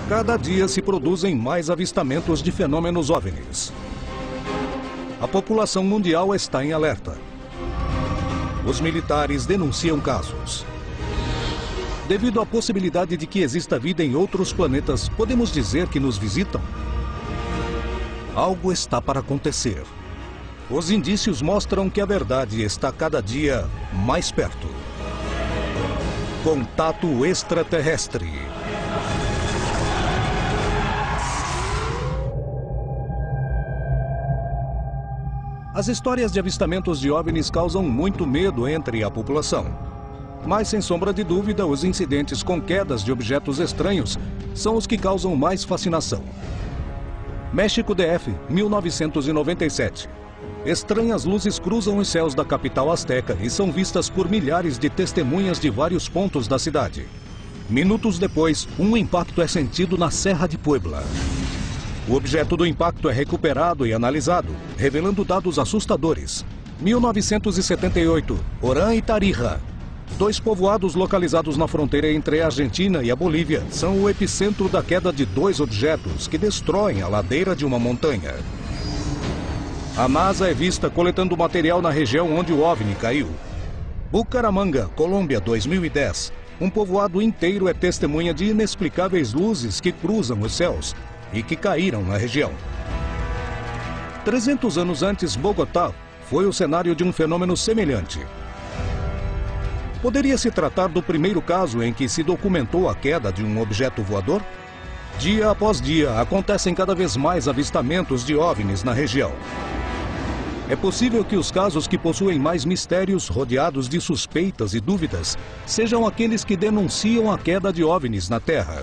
Cada dia se produzem mais avistamentos de fenômenos OVNIs. A população mundial está em alerta. Os militares denunciam casos. Devido à possibilidade de que exista vida em outros planetas, podemos dizer que nos visitam? Algo está para acontecer. Os indícios mostram que a verdade está cada dia mais perto. Contato extraterrestre. As histórias de avistamentos de OVNIs causam muito medo entre a população. Mas, sem sombra de dúvida, os incidentes com quedas de objetos estranhos são os que causam mais fascinação. México DF, 1997. Estranhas luzes cruzam os céus da capital azteca e são vistas por milhares de testemunhas de vários pontos da cidade. Minutos depois, um impacto é sentido na Serra de Puebla. O objeto do impacto é recuperado e analisado, revelando dados assustadores. 1978, Orán e Tarija. 2 povoados localizados na fronteira entre a Argentina e a Bolívia são o epicentro da queda de 2 objetos que destroem a ladeira de uma montanha. A NASA é vista coletando material na região onde o OVNI caiu. Bucaramanga, Colômbia, 2010. Um povoado inteiro é testemunha de inexplicáveis luzes que cruzam os céus e que caíram na região. 300 anos antes, Bogotá foi o cenário de um fenômeno semelhante. Poderia se tratar do primeiro caso em que se documentou a queda de um objeto voador? Dia após dia, acontecem cada vez mais avistamentos de OVNIs na região. É possível que os casos que possuem mais mistérios, rodeados de suspeitas e dúvidas, sejam aqueles que denunciam a queda de OVNIs na Terra.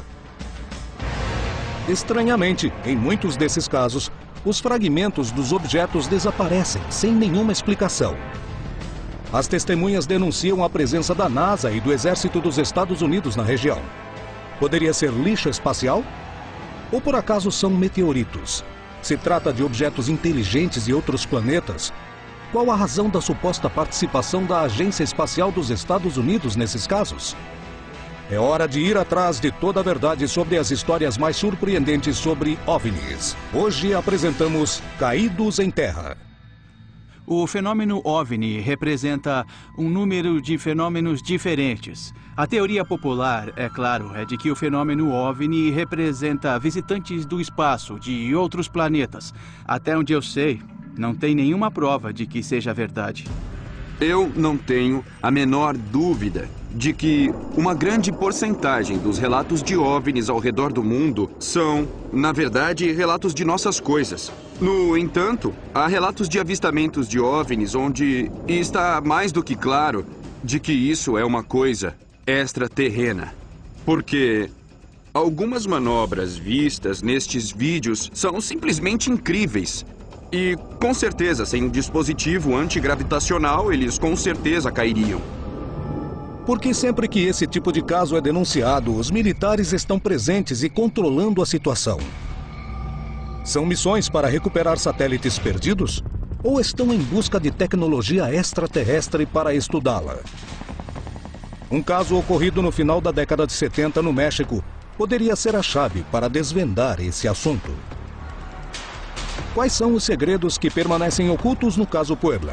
Estranhamente, em muitos desses casos, os fragmentos dos objetos desaparecem sem nenhuma explicação. As testemunhas denunciam a presença da NASA e do Exército dos Estados Unidos na região. Poderia ser lixo espacial? Ou por acaso são meteoritos? Se trata de objetos inteligentes e outros planetas? Qual a razão da suposta participação da Agência Espacial dos Estados Unidos nesses casos? É hora de ir atrás de toda a verdade sobre as histórias mais surpreendentes sobre OVNIs. Hoje apresentamos Caídos em Terra. O fenômeno OVNI representa um número de fenômenos diferentes. A teoria popular, é claro, é de que o fenômeno OVNI representa visitantes do espaço, de outros planetas. Até onde eu sei, não tem nenhuma prova de que seja verdade. Eu não tenho a menor dúvida de que uma grande porcentagem dos relatos de OVNIs ao redor do mundo são, na verdade, relatos de nossas coisas. No entanto, há relatos de avistamentos de OVNIs onde está mais do que claro de que isso é uma coisa extraterrena. Porque algumas manobras vistas nestes vídeos são simplesmente incríveis. E, com certeza, sem um dispositivo antigravitacional, eles com certeza cairiam. Porque sempre que esse tipo de caso é denunciado, os militares estão presentes e controlando a situação. São missões para recuperar satélites perdidos? Ou estão em busca de tecnologia extraterrestre para estudá-la? Um caso ocorrido no final da década de 70 no México poderia ser a chave para desvendar esse assunto. Quais são os segredos que permanecem ocultos no caso Puebla?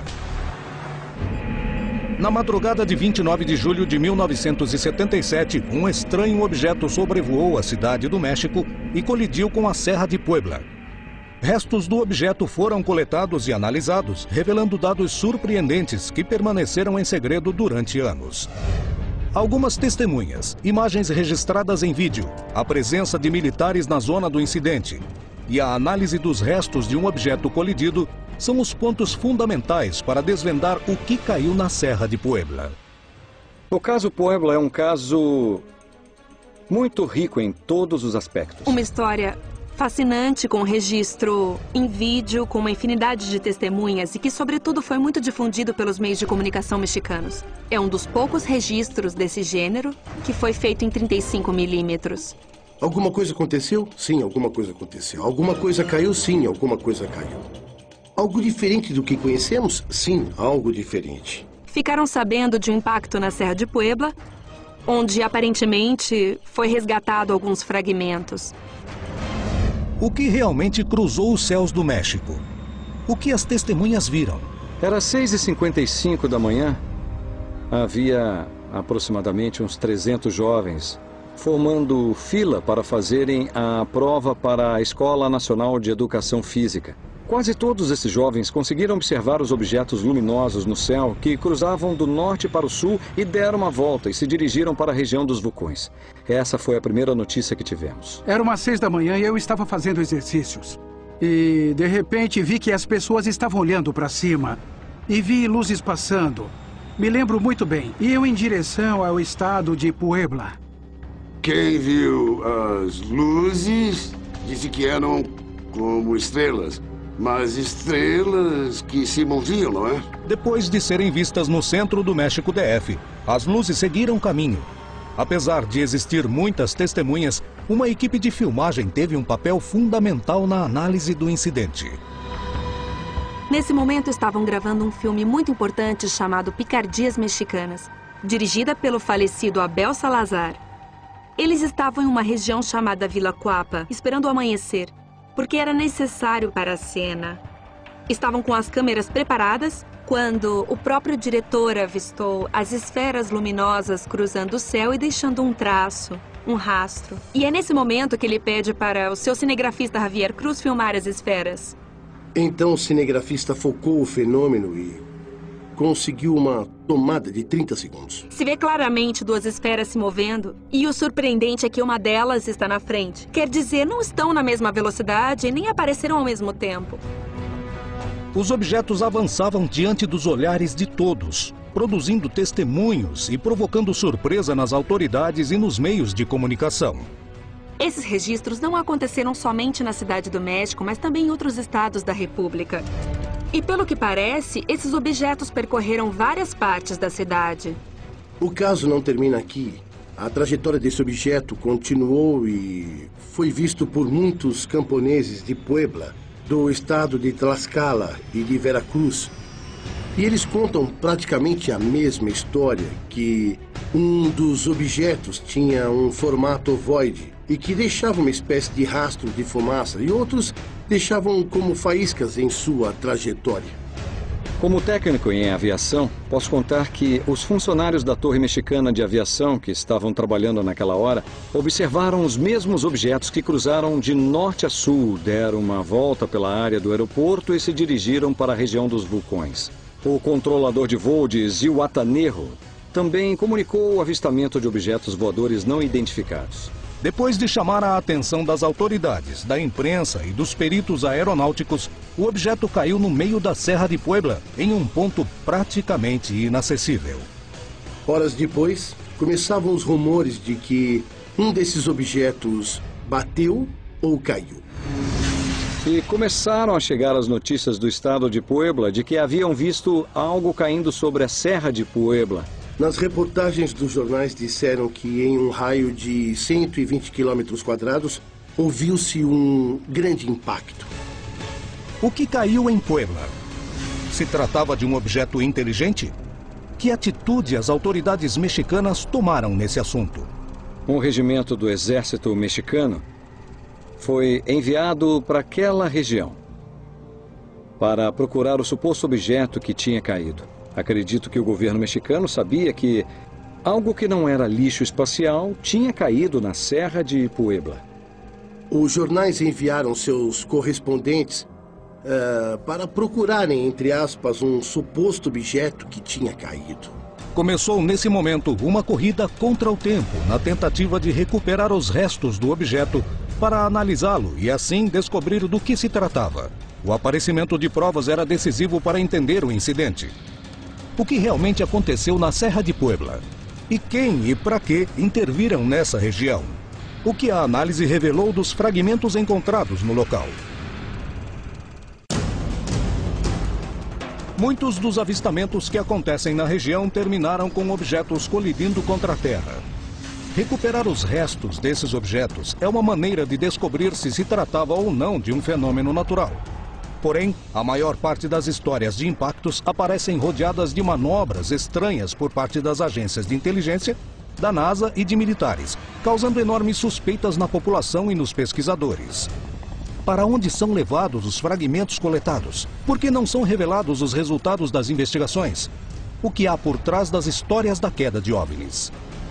Na madrugada de 29 de julho de 1977, um estranho objeto sobrevoou a cidade do México e colidiu com a Serra de Puebla. Restos do objeto foram coletados e analisados, revelando dados surpreendentes que permaneceram em segredo durante anos. Algumas testemunhas, imagens registradas em vídeo, a presença de militares na zona do incidente e a análise dos restos de um objeto colidido são os pontos fundamentais para desvendar o que caiu na Serra de Puebla. O caso Puebla é um caso muito rico em todos os aspectos. Uma história fascinante, com registro em vídeo, com uma infinidade de testemunhas e que, sobretudo, foi muito difundido pelos meios de comunicação mexicanos. É um dos poucos registros desse gênero que foi feito em 35 milímetros. Alguma coisa aconteceu? Sim, alguma coisa aconteceu. Alguma coisa caiu? Sim, alguma coisa caiu. Algo diferente do que conhecemos? Sim, algo diferente. Ficaram sabendo de um impacto na Serra de Puebla onde aparentemente foi resgatado alguns fragmentos. O que realmente cruzou os céus do México? O que as testemunhas viram? Era 6h55 da manhã. Havia aproximadamente uns 300 jovens formando fila para fazerem a prova para a Escola Nacional de Educação Física. Quase todos esses jovens conseguiram observar os objetos luminosos no céu que cruzavam do norte para o sul e deram uma volta e se dirigiram para a região dos vulcões. Essa foi a primeira notícia que tivemos. Era umas 6 da manhã e eu estava fazendo exercícios. E, de repente, vi que as pessoas estavam olhando para cima e vi luzes passando. Me lembro muito bem. Iam em direção ao estado de Puebla. Quem viu as luzes disse que eram como estrelas. Mas estrelas que se moviam, não é? Depois de serem vistas no centro do México DF, as luzes seguiram caminho. Apesar de existir muitas testemunhas, uma equipe de filmagem teve um papel fundamental na análise do incidente. Nesse momento estavam gravando um filme muito importante chamado Picardias Mexicanas, dirigida pelo falecido Abel Salazar. Eles estavam em uma região chamada Vila Cuapa, esperando o amanhecer, porque era necessário para a cena. Estavam com as câmeras preparadas quando o próprio diretor avistou as esferas luminosas cruzando o céu e deixando um traço, um rastro. E é nesse momento que ele pede para o seu cinegrafista Javier Cruz filmar as esferas. Então o cinegrafista focou o fenômeno e conseguiu uma tomada de 30 segundos. Se vê claramente 2 esferas se movendo, e o surpreendente é que uma delas está na frente. Quer dizer, não estão na mesma velocidade e nem apareceram ao mesmo tempo. Os objetos avançavam diante dos olhares de todos, produzindo testemunhos e provocando surpresa nas autoridades e nos meios de comunicação. Esses registros não aconteceram somente na Cidade do México, mas também em outros estados da República. E pelo que parece, esses objetos percorreram várias partes da cidade. O caso não termina aqui. A trajetória desse objeto continuou e foi visto por muitos camponeses de Puebla, do estado de Tlaxcala e de Veracruz. E eles contam praticamente a mesma história, que um dos objetos tinha um formato ovoide e que deixava uma espécie de rastro de fumaça, e outros deixavam como faíscas em sua trajetória. Como técnico em aviação, posso contar que os funcionários da Torre Mexicana de Aviação que estavam trabalhando naquela hora observaram os mesmos objetos que cruzaram de norte a sul, deram uma volta pela área do aeroporto e se dirigiram para a região dos vulcões. O controlador de voo de Zihuatanejo também comunicou o avistamento de objetos voadores não identificados. Depois de chamar a atenção das autoridades, da imprensa e dos peritos aeronáuticos, o objeto caiu no meio da Serra de Puebla, em um ponto praticamente inacessível. Horas depois, começavam os rumores de que um desses objetos bateu ou caiu. E começaram a chegar as notícias do estado de Puebla de que haviam visto algo caindo sobre a Serra de Puebla. Nas reportagens dos jornais disseram que em um raio de 120 quilômetros quadrados ouviu-se um grande impacto. O que caiu em Puebla? Se tratava de um objeto inteligente? Que atitude as autoridades mexicanas tomaram nesse assunto? Um regimento do exército mexicano foi enviado para aquela região para procurar o suposto objeto que tinha caído. Acredito que o governo mexicano sabia que algo que não era lixo espacial tinha caído na Serra de Puebla. Os jornais enviaram seus correspondentes para procurarem, entre aspas, um suposto objeto que tinha caído. Começou nesse momento uma corrida contra o tempo, na tentativa de recuperar os restos do objeto para analisá-lo e assim descobrir do que se tratava. O aparecimento de provas era decisivo para entender o incidente. O que realmente aconteceu na Serra de Puebla? E quem e para que interviram nessa região? O que a análise revelou dos fragmentos encontrados no local? Muitos dos avistamentos que acontecem na região terminaram com objetos colidindo contra a Terra. Recuperar os restos desses objetos é uma maneira de descobrir se tratava ou não de um fenômeno natural. Porém, a maior parte das histórias de impactos aparecem rodeadas de manobras estranhas por parte das agências de inteligência, da NASA e de militares, causando enormes suspeitas na população e nos pesquisadores. Para onde são levados os fragmentos coletados? Por que não são revelados os resultados das investigações? O que há por trás das histórias da queda de OVNIs?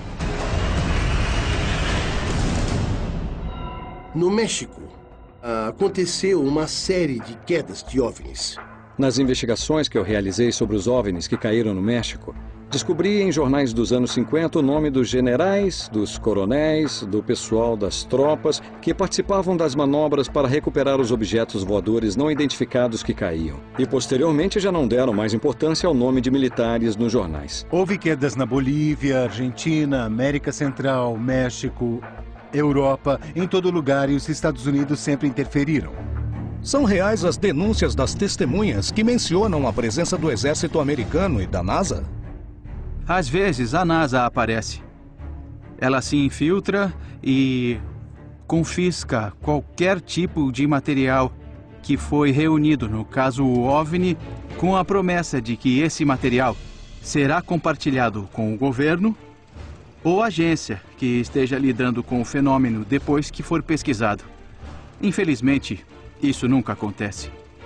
No México, aconteceu uma série de quedas de OVNIs. Nas investigações que eu realizei sobre os OVNIs que caíram no México, descobri em jornais dos anos 50 o nome dos generais, dos coronéis, do pessoal das tropas que participavam das manobras para recuperar os objetos voadores não identificados que caíam. E posteriormente já não deram mais importância ao nome de militares nos jornais. Houve quedas na Bolívia, Argentina, América Central, México, Europa, em todo lugar, e os Estados Unidos sempre interferiram. São reais as denúncias das testemunhas que mencionam a presença do exército americano e da NASA? Às vezes, a NASA aparece. Ela se infiltra e confisca qualquer tipo de material que foi reunido, no caso o OVNI, com a promessa de que esse material será compartilhado com o governo ou agência que esteja lidando com o fenômeno depois que for pesquisado. Infelizmente, isso nunca acontece.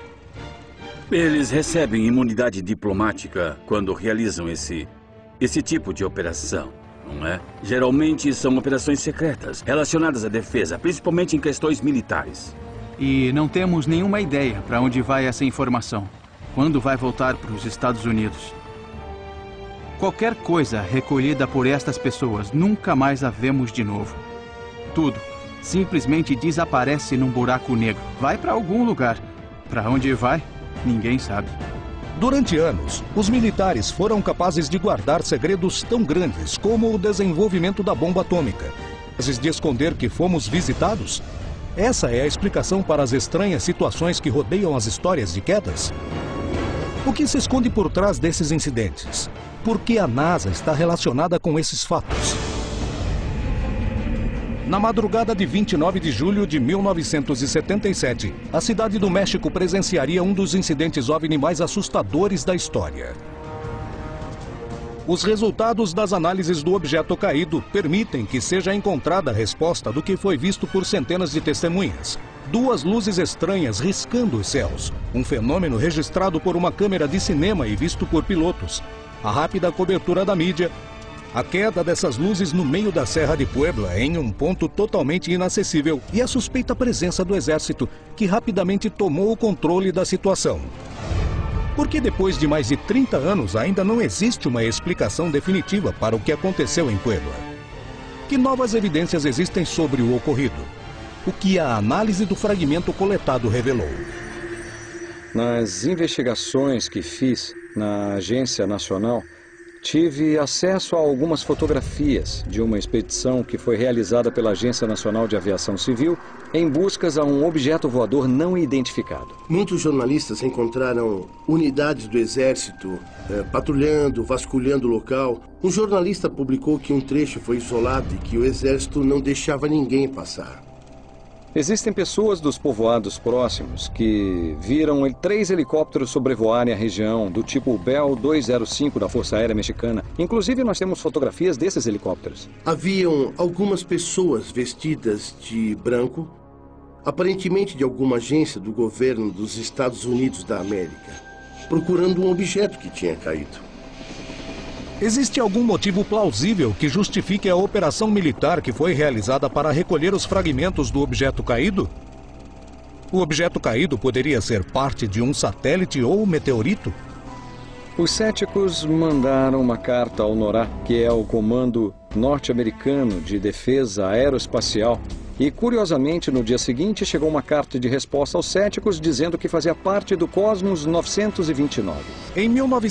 Eles recebem imunidade diplomática quando realizam esse tipo de operação, não é? Geralmente são operações secretas, relacionadas à defesa, principalmente em questões militares. E não temos nenhuma ideia para onde vai essa informação, quando vai voltar para os Estados Unidos. Qualquer coisa recolhida por estas pessoas, nunca mais a vemos de novo. Tudo simplesmente desaparece num buraco negro. Vai para algum lugar. Para onde vai, ninguém sabe. Durante anos, os militares foram capazes de guardar segredos tão grandes como o desenvolvimento da bomba atômica. Capazes de esconder que fomos visitados? Essa é a explicação para as estranhas situações que rodeiam as histórias de quedas? O que se esconde por trás desses incidentes? Por que a NASA está relacionada com esses fatos? Na madrugada de 29 de julho de 1977, a cidade do México presenciaria um dos incidentes OVNI mais assustadores da história. Os resultados das análises do objeto caído permitem que seja encontrada a resposta do que foi visto por centenas de testemunhas. Duas luzes estranhas riscando os céus, um fenômeno registrado por uma câmera de cinema e visto por pilotos, a rápida cobertura da mídia, a queda dessas luzes no meio da Serra de Puebla, em um ponto totalmente inacessível, e a suspeita presença do exército, que rapidamente tomou o controle da situação. Porque depois de mais de 30 anos ainda não existe uma explicação definitiva para o que aconteceu em Puebla? Que novas evidências existem sobre o ocorrido? O que a análise do fragmento coletado revelou? Nas investigações que fiz na Agência Nacional, tive acesso a algumas fotografias de uma expedição que foi realizada pela Agência Nacional de Aviação Civil em buscas a um objeto voador não identificado. Muitos jornalistas encontraram unidades do Exército patrulhando, vasculhando o local. Um jornalista publicou que um trecho foi isolado e que o Exército não deixava ninguém passar. Existem pessoas dos povoados próximos que viram 3 helicópteros sobrevoarem a região do tipo Bell 205 da Força Aérea Mexicana. Inclusive, nós temos fotografias desses helicópteros. Haviam algumas pessoas vestidas de branco, aparentemente de alguma agência do governo dos Estados Unidos da América, procurando um objeto que tinha caído. Existe algum motivo plausível que justifique a operação militar que foi realizada para recolher os fragmentos do objeto caído? O objeto caído poderia ser parte de um satélite ou meteorito? Os céticos mandaram uma carta ao NORAD, que é o Comando Norte-Americano de Defesa Aeroespacial, e, curiosamente, no dia seguinte chegou uma carta de resposta aos céticos dizendo que fazia parte do Cosmos 929. Em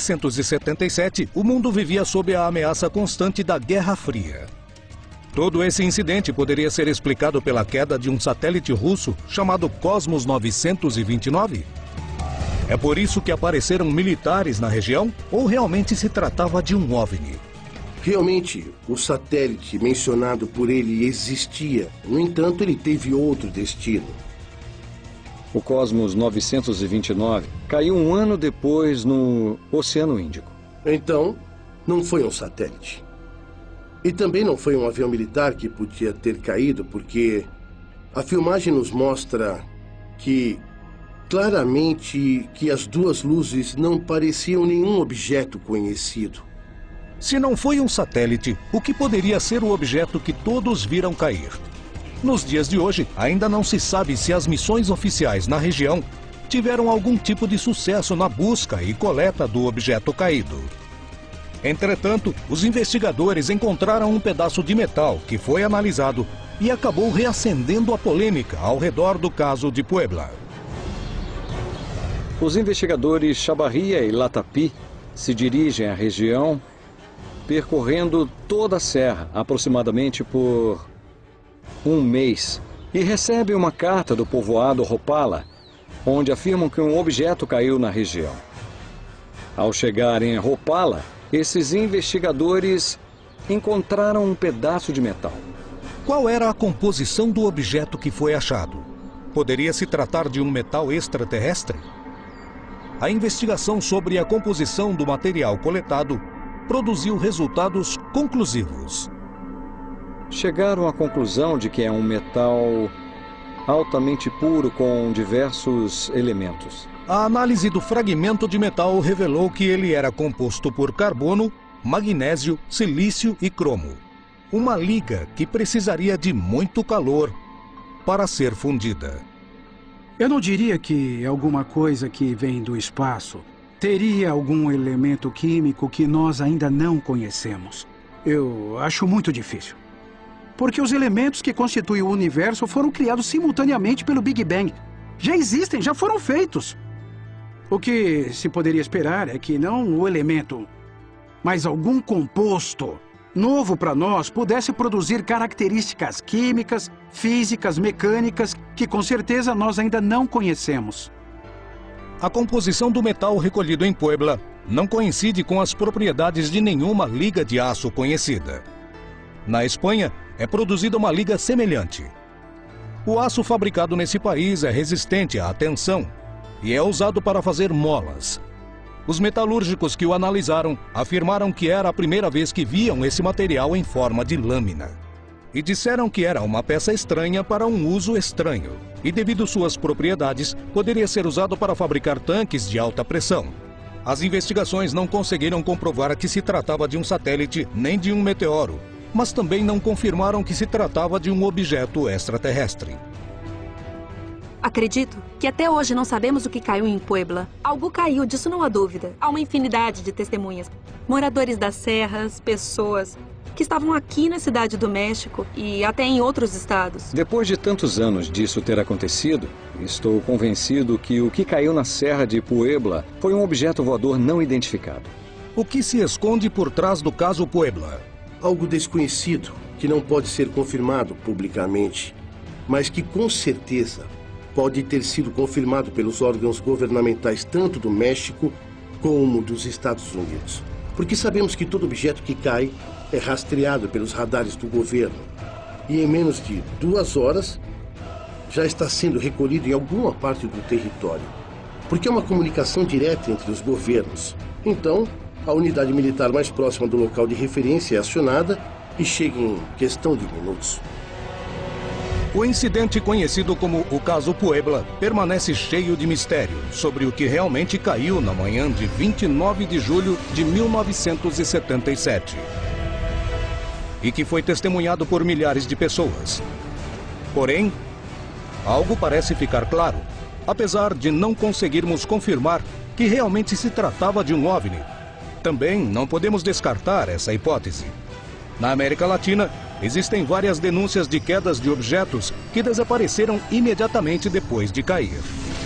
1977, o mundo vivia sob a ameaça constante da Guerra Fria. Todo esse incidente poderia ser explicado pela queda de um satélite russo chamado Cosmos 929? É por isso que apareceram militares na região? Ou realmente se tratava de um OVNI? Realmente, o satélite mencionado por ele existia. No entanto, ele teve outro destino. O Cosmos 929 caiu um ano depois no Oceano Índico. Então, não foi um satélite. E também não foi um avião militar que podia ter caído, porque a filmagem nos mostra que claramente que as duas luzes não pareciam nenhum objeto conhecido. Se não foi um satélite, o que poderia ser o objeto que todos viram cair? Nos dias de hoje, ainda não se sabe se as missões oficiais na região tiveram algum tipo de sucesso na busca e coleta do objeto caído. Entretanto, os investigadores encontraram um pedaço de metal que foi analisado e acabou reacendendo a polêmica ao redor do caso de Puebla. Os investigadores Chavarria e Latapy se dirigem à região percorrendo toda a serra, aproximadamente por um mês, e recebem uma carta do povoado Ropala, onde afirmam que um objeto caiu na região. Ao chegarem a Ropala, esses investigadores encontraram um pedaço de metal. Qual era a composição do objeto que foi achado? Poderia se tratar de um metal extraterrestre? A investigação sobre a composição do material coletado produziu resultados conclusivos. Chegaram à conclusão de que é um metal altamente puro com diversos elementos. A análise do fragmento de metal revelou que ele era composto por carbono, magnésio, silício e cromo. Uma liga que precisaria de muito calor para ser fundida. Eu não diria que alguma coisa que vem do espaço teria algum elemento químico que nós ainda não conhecemos. Eu acho muito difícil. Porque os elementos que constituem o universo foram criados simultaneamente pelo Big Bang. Já existem, já foram feitos. O que se poderia esperar é que não o elemento, mas algum composto novo para nós pudesse produzir características químicas, físicas, mecânicas, que com certeza nós ainda não conhecemos. A composição do metal recolhido em Puebla não coincide com as propriedades de nenhuma liga de aço conhecida. Na Espanha, é produzida uma liga semelhante. O aço fabricado nesse país é resistente à tensão e é usado para fazer molas. Os metalúrgicos que o analisaram afirmaram que era a primeira vez que viam esse material em forma de lâmina. E disseram que era uma peça estranha para um uso estranho. E devido suas propriedades, poderia ser usado para fabricar tanques de alta pressão. As investigações não conseguiram comprovar que se tratava de um satélite nem de um meteoro, mas também não confirmaram que se tratava de um objeto extraterrestre. Acredito que até hoje não sabemos o que caiu em Puebla. Algo caiu, disso não há dúvida. Há uma infinidade de testemunhas. Moradores das serras, pessoas que estavam aqui na Cidade do México e até em outros estados. Depois de tantos anos disso ter acontecido, estou convencido que o que caiu na Serra de Puebla foi um objeto voador não identificado. O que se esconde por trás do caso Puebla? Algo desconhecido, que não pode ser confirmado publicamente, mas que com certeza pode ter sido confirmado pelos órgãos governamentais tanto do México como dos Estados Unidos. Porque sabemos que todo objeto que cai é rastreado pelos radares do governo. E em menos de 2 horas já está sendo recolhido em alguma parte do território. Porque é uma comunicação direta entre os governos. Então, a unidade militar mais próxima do local de referência é acionada e chega em questão de minutos. O incidente conhecido como o caso Puebla permanece cheio de mistério sobre o que realmente caiu na manhã de 29 de julho de 1977 e que foi testemunhado por milhares de pessoas. Porém, algo parece ficar claro, apesar de não conseguirmos confirmar que realmente se tratava de um OVNI. Também não podemos descartar essa hipótese. Na América Latina, existem várias denúncias de quedas de objetos que desapareceram imediatamente depois de cair.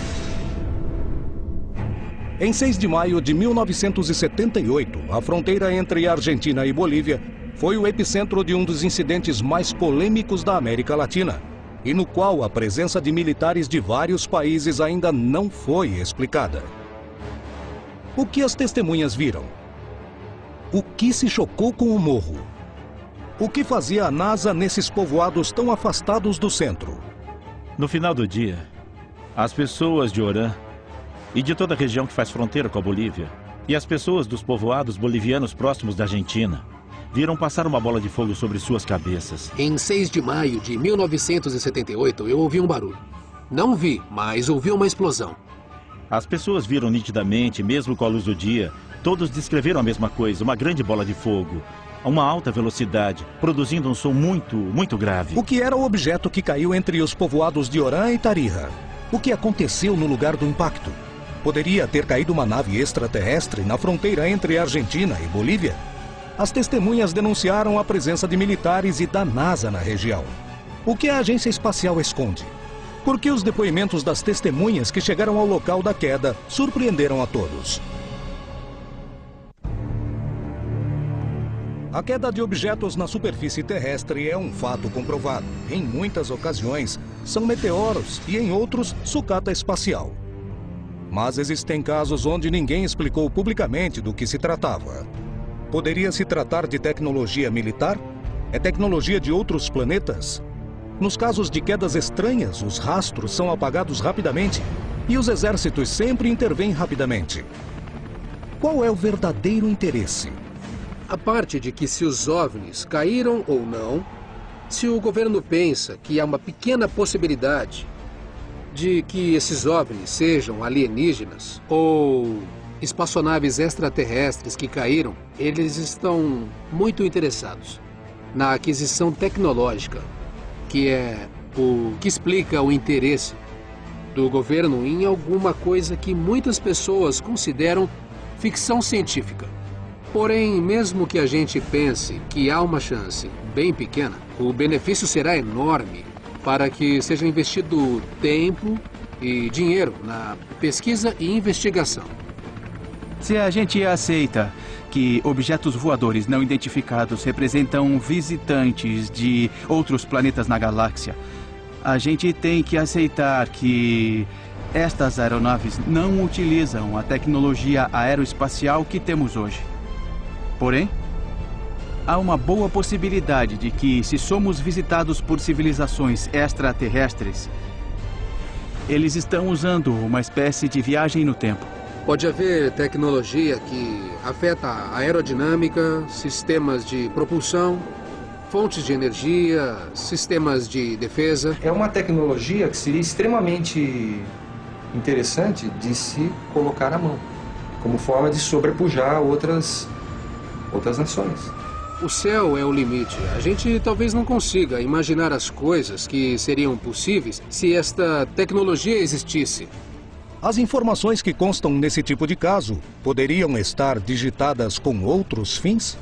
Em 6 de maio de 1978, a fronteira entre Argentina e Bolívia foi o epicentro de um dos incidentes mais polêmicos da América Latina, e no qual a presença de militares de vários países ainda não foi explicada. O que as testemunhas viram? O que se chocou com o morro? O que fazia a NASA nesses povoados tão afastados do centro? No final do dia, as pessoas de Orán e de toda a região que faz fronteira com a Bolívia, e as pessoas dos povoados bolivianos próximos da Argentina, viram passar uma bola de fogo sobre suas cabeças. Em 6 de maio de 1978, eu ouvi um barulho. Não vi, mas ouvi uma explosão. As pessoas viram nitidamente, mesmo com a luz do dia. Todos descreveram a mesma coisa, uma grande bola de fogo, a uma alta velocidade, produzindo um som muito grave. O que era o objeto que caiu entre os povoados de Orã e Tarija? O que aconteceu no lugar do impacto? Poderia ter caído uma nave extraterrestre na fronteira entre Argentina e Bolívia? As testemunhas denunciaram a presença de militares e da NASA na região. O que a agência espacial esconde? Por que os depoimentos das testemunhas que chegaram ao local da queda surpreenderam a todos? A queda de objetos na superfície terrestre é um fato comprovado. Em muitas ocasiões, são meteoros e em outros, sucata espacial. Mas existem casos onde ninguém explicou publicamente do que se tratava. Poderia se tratar de tecnologia militar? É tecnologia de outros planetas? Nos casos de quedas estranhas, os rastros são apagados rapidamente e os exércitos sempre intervêm rapidamente. Qual é o verdadeiro interesse? A parte de que se os OVNIs caíram ou não, se o governo pensa que há uma pequena possibilidade de que esses OVNIs sejam alienígenas ou espaçonaves extraterrestres que caíram, eles estão muito interessados na aquisição tecnológica, que é o que explica o interesse do governo em alguma coisa que muitas pessoas consideram ficção científica. Porém, mesmo que a gente pense que há uma chance bem pequena, o benefício será enorme para que seja investido tempo e dinheiro na pesquisa e investigação. Se a gente aceita que objetos voadores não identificados representam visitantes de outros planetas na galáxia, a gente tem que aceitar que estas aeronaves não utilizam a tecnologia aeroespacial que temos hoje. Porém, há uma boa possibilidade de que, se somos visitados por civilizações extraterrestres, eles estão usando uma espécie de viagem no tempo. Pode haver tecnologia que afeta a aerodinâmica, sistemas de propulsão, fontes de energia, sistemas de defesa. É uma tecnologia que seria extremamente interessante de se colocar à mão, como forma de sobrepujar outras nações. O céu é o limite. A gente talvez não consiga imaginar as coisas que seriam possíveis se esta tecnologia existisse. As informações que constam nesse tipo de caso poderiam estar digitadas com outros fins?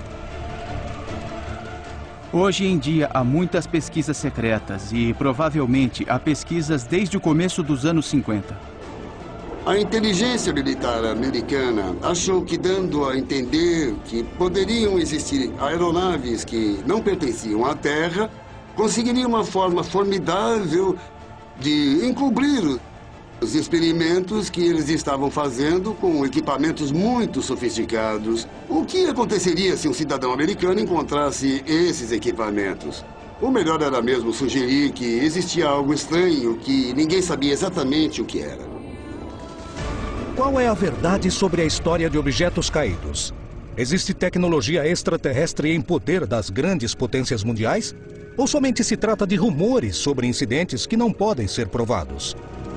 Hoje em dia há muitas pesquisas secretas e provavelmente há pesquisas desde o começo dos anos 50. A inteligência militar americana achou que, dando a entender que poderiam existir aeronaves que não pertenciam à Terra, conseguiria uma forma formidável de encobrir os experimentos que eles estavam fazendo com equipamentos muito sofisticados. O que aconteceria se um cidadão americano encontrasse esses equipamentos? O melhor era mesmo sugerir que existia algo estranho que ninguém sabia exatamente o que era. Qual é a verdade sobre a história de objetos caídos? Existe tecnologia extraterrestre em poder das grandes potências mundiais? Ou somente se trata de rumores sobre incidentes que não podem ser provados?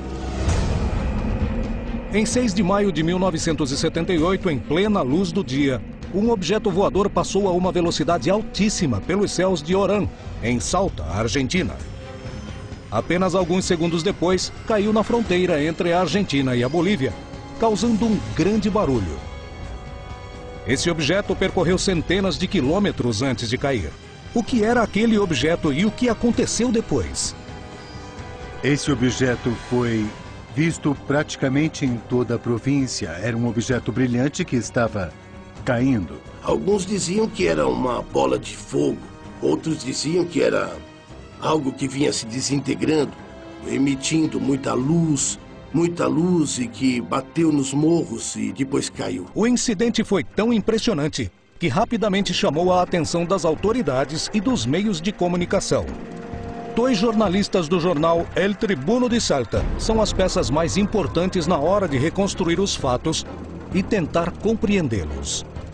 Em 6 de maio de 1978, em plena luz do dia, um objeto voador passou a uma velocidade altíssima pelos céus de Orán, em Salta, Argentina. Apenas alguns segundos depois, caiu na fronteira entre a Argentina e a Bolívia, causando um grande barulho. Esse objeto percorreu centenas de quilômetros antes de cair. O que era aquele objeto e o que aconteceu depois? Esse objeto foi visto praticamente em toda a província. Era um objeto brilhante que estava caindo. Alguns diziam que era uma bola de fogo. Outros diziam que era algo que vinha se desintegrando, emitindo muita luz e que bateu nos morros e depois caiu. O incidente foi tão impressionante que rapidamente chamou a atenção das autoridades e dos meios de comunicação. 2 jornalistas do jornal El Tribuno de Salta são as peças mais importantes na hora de reconstruir os fatos e tentar compreendê-los.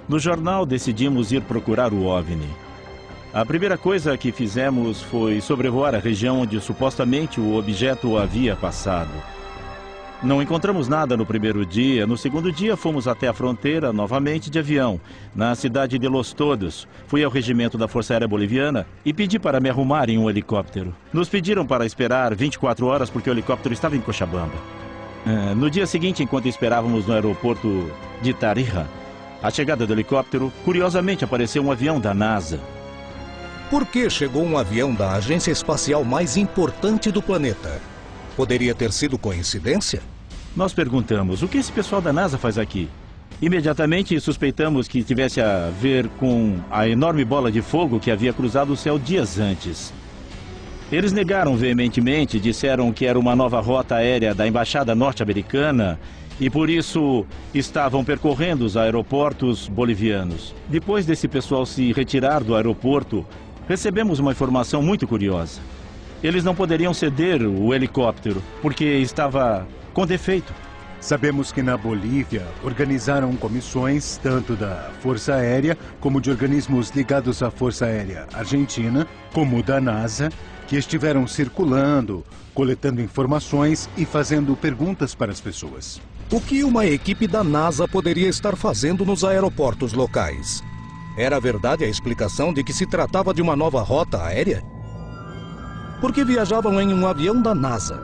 No jornal, decidimos ir procurar o OVNI. A primeira coisa que fizemos foi sobrevoar a região onde supostamente o objeto havia passado. Não encontramos nada no primeiro dia. No segundo dia, fomos até a fronteira, novamente de avião, na cidade de Los Todos. Fui ao regimento da Força Aérea Boliviana e pedi para me arrumar em um helicóptero. Nos pediram para esperar 24 horas porque o helicóptero estava em Cochabamba. No dia seguinte, enquanto esperávamos no aeroporto de Tarija, a chegada do helicóptero, curiosamente apareceu um avião da NASA. Por que chegou um avião da agência espacial mais importante do planeta? Poderia ter sido coincidência? Nós perguntamos, o que esse pessoal da NASA faz aqui? Imediatamente suspeitamos que tivesse a ver com a enorme bola de fogo que havia cruzado o céu dias antes. Eles negaram veementemente, disseram que era uma nova rota aérea da Embaixada Norte-Americana e por isso estavam percorrendo os aeroportos bolivianos. Depois desse pessoal se retirar do aeroporto, recebemos uma informação muito curiosa. Eles não poderiam ceder o helicóptero, porque estava com defeito. Sabemos que na Bolívia organizaram comissões tanto da Força Aérea como de organismos ligados à Força Aérea Argentina, como da NASA, que estiveram circulando, coletando informações e fazendo perguntas para as pessoas. O que uma equipe da NASA poderia estar fazendo nos aeroportos locais? Era verdade a explicação de que se tratava de uma nova rota aérea? Porque viajavam em um avião da NASA.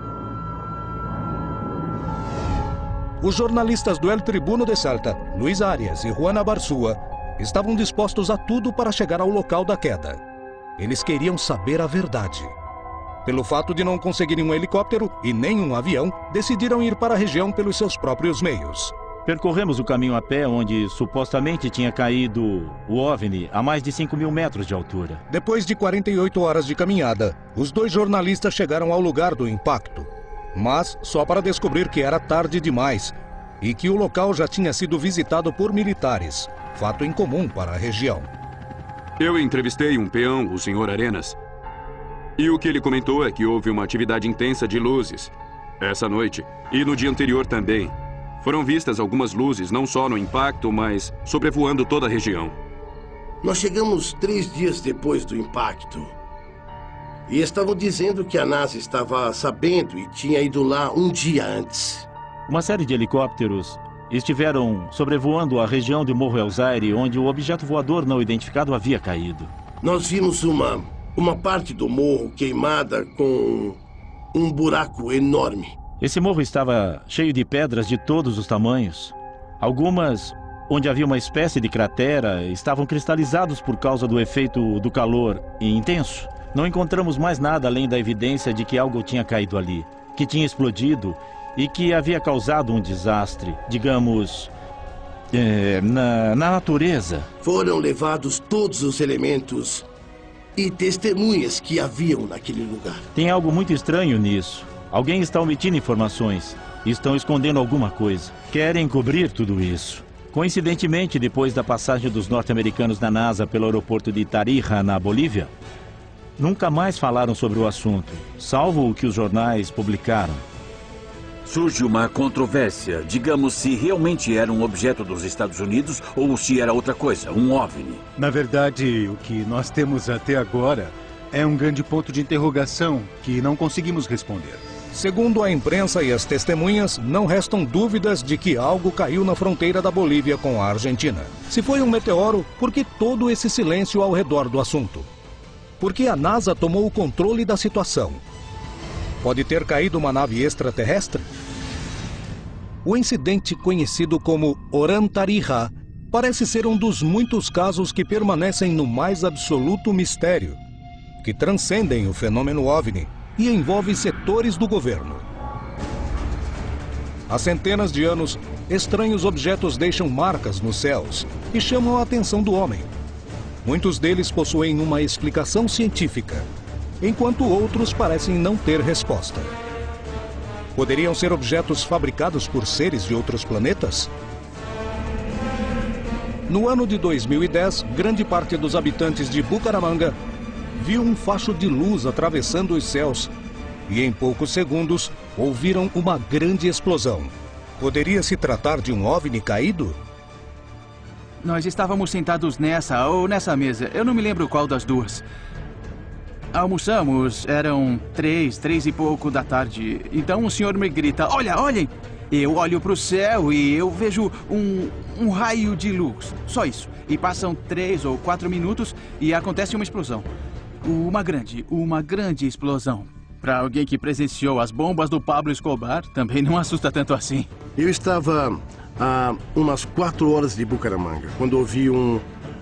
Os jornalistas do El Tribuno de Salta, Luis Arias e Juana Barzúa, estavam dispostos a tudo para chegar ao local da queda. Eles queriam saber a verdade. Pelo fato de não conseguirem um helicóptero e nem um avião, decidiram ir para a região pelos seus próprios meios. Percorremos o caminho a pé onde supostamente tinha caído o OVNI a mais de 5.000 metros de altura. Depois de 48 horas de caminhada, os dois jornalistas chegaram ao lugar do impacto. Mas só para descobrir que era tarde demais e que o local já tinha sido visitado por militares, fato incomum para a região. Eu entrevistei um peão, o Sr. Arenas, e o que ele comentou é que houve uma atividade intensa de luzes essa noite e no dia anterior também. Foram vistas algumas luzes, não só no impacto, mas sobrevoando toda a região. Nós chegamos 3 dias depois do impacto. E estavam dizendo que a NASA estava sabendo e tinha ido lá um dia antes. Uma série de helicópteros estiveram sobrevoando a região de Morro El Zaire, onde o objeto voador não identificado havia caído. Nós vimos uma parte do morro queimada com um buraco enorme. Esse morro estava cheio de pedras de todos os tamanhos. Algumas, onde havia uma espécie de cratera, estavam cristalizados por causa do efeito do calor intenso. Não encontramos mais nada além da evidência de que algo tinha caído ali, que tinha explodido e que havia causado um desastre, digamos, na natureza. Foram levados todos os elementos e testemunhas que haviam naquele lugar. Tem algo muito estranho nisso. Alguém está omitindo informações. Estão escondendo alguma coisa. Querem cobrir tudo isso. Coincidentemente, depois da passagem dos norte-americanos da NASA pelo aeroporto de Tarija, na Bolívia, nunca mais falaram sobre o assunto, salvo o que os jornais publicaram. Surge uma controvérsia. Digamos se realmente era um objeto dos Estados Unidos ou se era outra coisa, um OVNI. Na verdade, o que nós temos até agora é um grande ponto de interrogação que não conseguimos responder. Segundo a imprensa e as testemunhas, não restam dúvidas de que algo caiu na fronteira da Bolívia com a Argentina. Se foi um meteoro, por que todo esse silêncio ao redor do assunto? Por que a NASA tomou o controle da situação? Pode ter caído uma nave extraterrestre? O incidente, conhecido como Oran Tarija, parece ser um dos muitos casos que permanecem no mais absoluto mistério, que transcendem o fenômeno OVNI e envolvem setores do governo. Há centenas de anos, estranhos objetos deixam marcas nos céus e chamam a atenção do homem. Muitos deles possuem uma explicação científica, enquanto outros parecem não ter resposta. Poderiam ser objetos fabricados por seres de outros planetas? No ano de 2010, grande parte dos habitantes de Bucaramanga viu um facho de luz atravessando os céus e, em poucos segundos, ouviram uma grande explosão. Poderia se tratar de um OVNI caído? Nós estávamos sentados nessa ou nessa mesa. Eu não me lembro qual das duas. Almoçamos, eram 3 e pouco da tarde. Então o senhor me grita, olhem! Eu olho para o céu e eu vejo um raio de luz. Só isso. E passam 3 ou 4 minutos e acontece uma explosão. Uma grande explosão. Para alguém que presenciou as bombas do Pablo Escobar, também não assusta tanto assim. Eu estava a umas 4 horas de Bucaramanga, quando ouvi um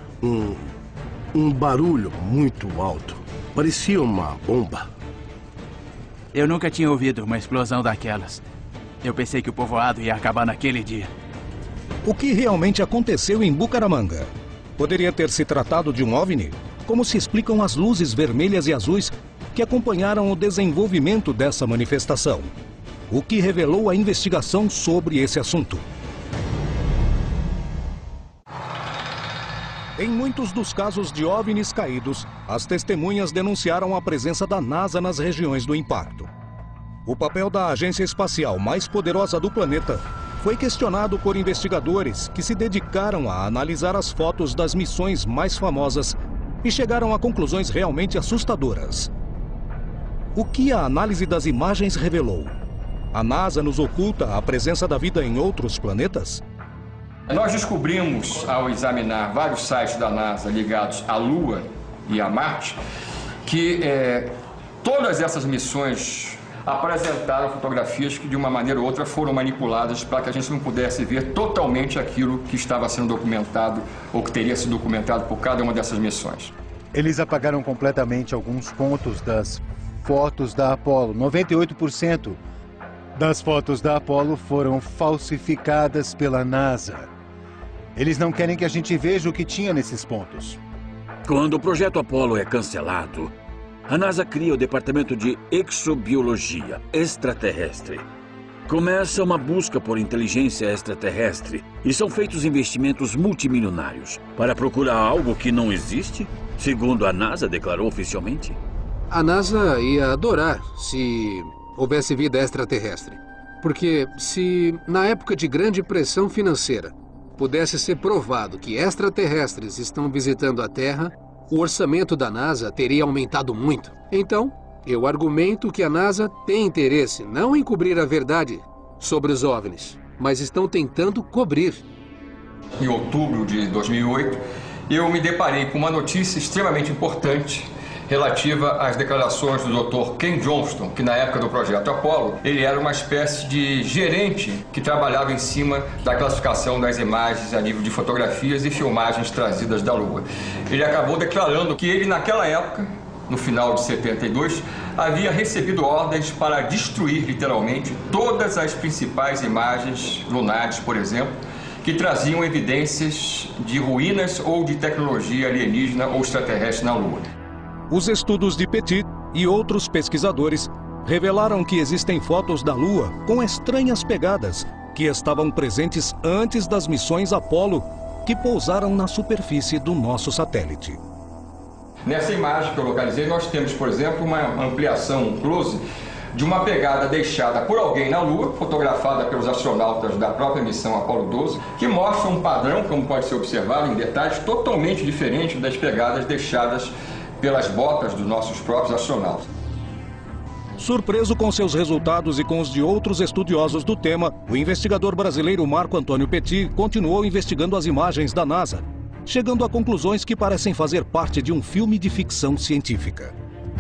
barulho muito alto. Parecia uma bomba. Eu nunca tinha ouvido uma explosão daquelas. Eu pensei que o povoado ia acabar naquele dia. O que realmente aconteceu em Bucaramanga? Poderia ter se tratado de um OVNI? Como se explicam as luzes vermelhas e azuis que acompanharam o desenvolvimento dessa manifestação? O que revelou a investigação sobre esse assunto? Em muitos dos casos de OVNIs caídos, as testemunhas denunciaram a presença da NASA nas regiões do impacto. O papel da agência espacial mais poderosa do planeta foi questionado por investigadores que se dedicaram a analisar as fotos das missões mais famosas e chegaram a conclusões realmente assustadoras. O que a análise das imagens revelou? A NASA nos oculta a presença da vida em outros planetas? Nós descobrimos, ao examinar vários sites da NASA ligados à Lua e a Marte, que todas essas missões apresentaram fotografias que, de uma maneira ou outra, foram manipuladas para que a gente não pudesse ver totalmente aquilo que estava sendo documentado ou que teria sido documentado por cada uma dessas missões. Eles apagaram completamente alguns pontos das fotos da Apollo. 98% das fotos da Apollo foram falsificadas pela NASA. Eles não querem que a gente veja o que tinha nesses pontos. Quando o projeto Apollo é cancelado, a NASA cria o Departamento de Exobiologia Extraterrestre. Começa uma busca por inteligência extraterrestre e são feitos investimentos multimilionários para procurar algo que não existe, segundo a NASA declarou oficialmente. A NASA ia adorar se houvesse vida extraterrestre. Porque se, na época de grande pressão financeira, pudesse ser provado que extraterrestres estão visitando a Terra, o orçamento da NASA teria aumentado muito. Então, eu argumento que a NASA tem interesse não em cobrir a verdade sobre os OVNIs, mas estão tentando cobrir. Em outubro de 2008, eu me deparei com uma notícia extremamente importante relativa às declarações do Dr. Ken Johnston, que na época do projeto Apollo, ele era uma espécie de gerente que trabalhava em cima da classificação das imagens a nível de fotografias e filmagens trazidas da Lua. Ele acabou declarando que ele, naquela época, no final de 72, havia recebido ordens para destruir, literalmente, todas as principais imagens lunares, por exemplo, que traziam evidências de ruínas ou de tecnologia alienígena ou extraterrestre na Lua. Os estudos de Petit e outros pesquisadores revelaram que existem fotos da Lua com estranhas pegadas que estavam presentes antes das missões Apollo que pousaram na superfície do nosso satélite. Nessa imagem que eu localizei, nós temos, por exemplo, uma ampliação, um close, de uma pegada deixada por alguém na Lua, fotografada pelos astronautas da própria missão Apollo 12, que mostra um padrão, como pode ser observado em detalhes, totalmente diferente das pegadas deixadas pelas botas dos nossos próprios astronautas. Surpreso com seus resultados e com os de outros estudiosos do tema, o investigador brasileiro Marco Antônio Petit continuou investigando as imagens da NASA, chegando a conclusões que parecem fazer parte de um filme de ficção científica.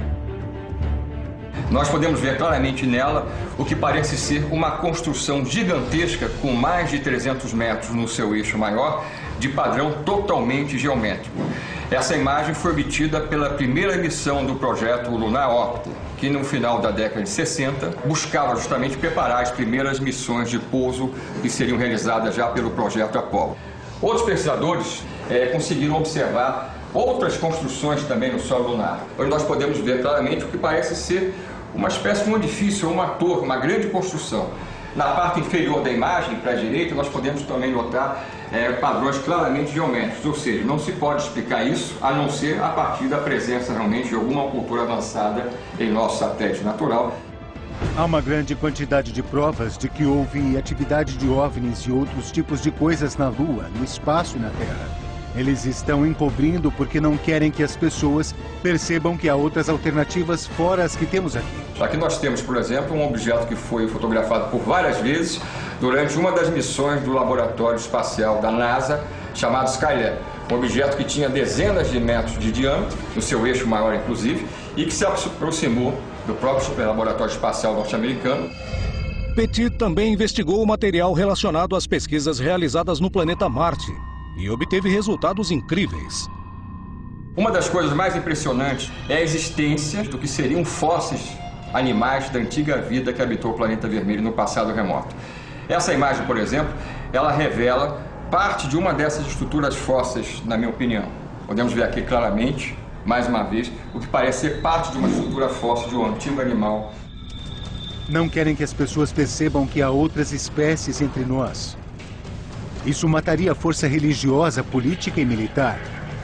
Nós podemos ver claramente nela o que parece ser uma construção gigantesca com mais de 300 metros no seu eixo maior, de padrão totalmente geométrico. Essa imagem foi obtida pela primeira missão do projeto Lunar Orbiter, que no final da década de 60 buscava justamente preparar as primeiras missões de pouso que seriam realizadas já pelo projeto Apollo. Outros pesquisadores conseguiram observar outras construções também no solo lunar, onde nós podemos ver claramente o que parece ser uma espécie de um edifício ou uma torre, uma grande construção. Na parte inferior da imagem, para a direita, nós podemos também notar padrões claramente geométricos, ou seja, não se pode explicar isso a não ser a partir da presença realmente de alguma cultura avançada em nosso satélite natural. Há uma grande quantidade de provas de que houve atividade de OVNIs e outros tipos de coisas na Lua, no espaço e na Terra. Eles estão encobrindo porque não querem que as pessoas percebam que há outras alternativas fora as que temos aqui. Aqui nós temos, por exemplo, um objeto que foi fotografado por várias vezes durante uma das missões do laboratório espacial da NASA, chamado Skylab. Um objeto que tinha dezenas de metros de diâmetro, no seu eixo maior inclusive, e que se aproximou do próprio laboratório espacial norte-americano. Petit também investigou o material relacionado às pesquisas realizadas no planeta Marte e obteve resultados incríveis. Uma das coisas mais impressionantes é a existência do que seriam fósseis animais da antiga vida que habitou o planeta vermelho no passado remoto. Essa imagem, por exemplo, ela revela parte de uma dessas estruturas fósseis, na minha opinião. Podemos ver aqui claramente, mais uma vez, o que parece ser parte de uma estrutura fóssil de um antigo animal. Não querem que as pessoas percebam que há outras espécies entre nós. Isso mataria a força religiosa, política e militar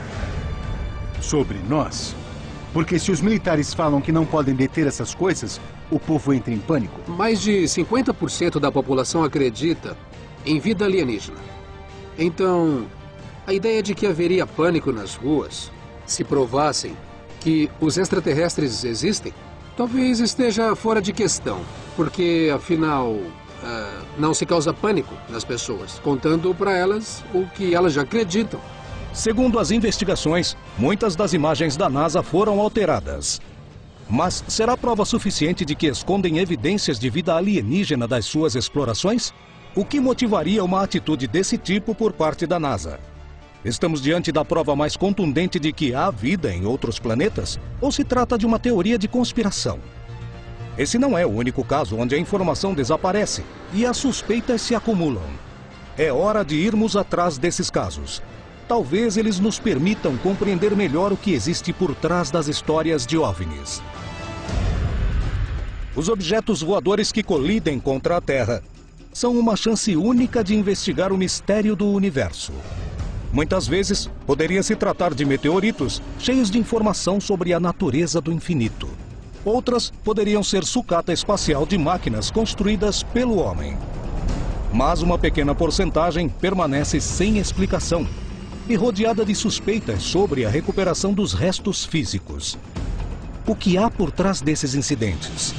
sobre nós. Porque se os militares falam que não podem deter essas coisas, o povo entra em pânico. Mais de 50% da população acredita em vida alienígena. Então, a ideia de que haveria pânico nas ruas se provassem que os extraterrestres existem, talvez esteja fora de questão. Porque, afinal, não se causa pânico nas pessoas, contando para elas o que elas já acreditam. Segundo as investigações, muitas das imagens da NASA foram alteradas. Mas será prova suficiente de que escondem evidências de vida alienígena das suas explorações? O que motivaria uma atitude desse tipo por parte da NASA? Estamos diante da prova mais contundente de que há vida em outros planetas? Ou se trata de uma teoria de conspiração? Esse não é o único caso onde a informação desaparece e as suspeitas se acumulam. É hora de irmos atrás desses casos. Talvez eles nos permitam compreender melhor o que existe por trás das histórias de OVNIs. Os objetos voadores que colidem contra a Terra são uma chance única de investigar o mistério do universo. Muitas vezes, poderia se tratar de meteoritos cheios de informação sobre a natureza do infinito. Outras poderiam ser sucata espacial de máquinas construídas pelo homem. Mas uma pequena porcentagem permanece sem explicação e rodeada de suspeitas sobre a recuperação dos restos físicos. O que há por trás desses incidentes?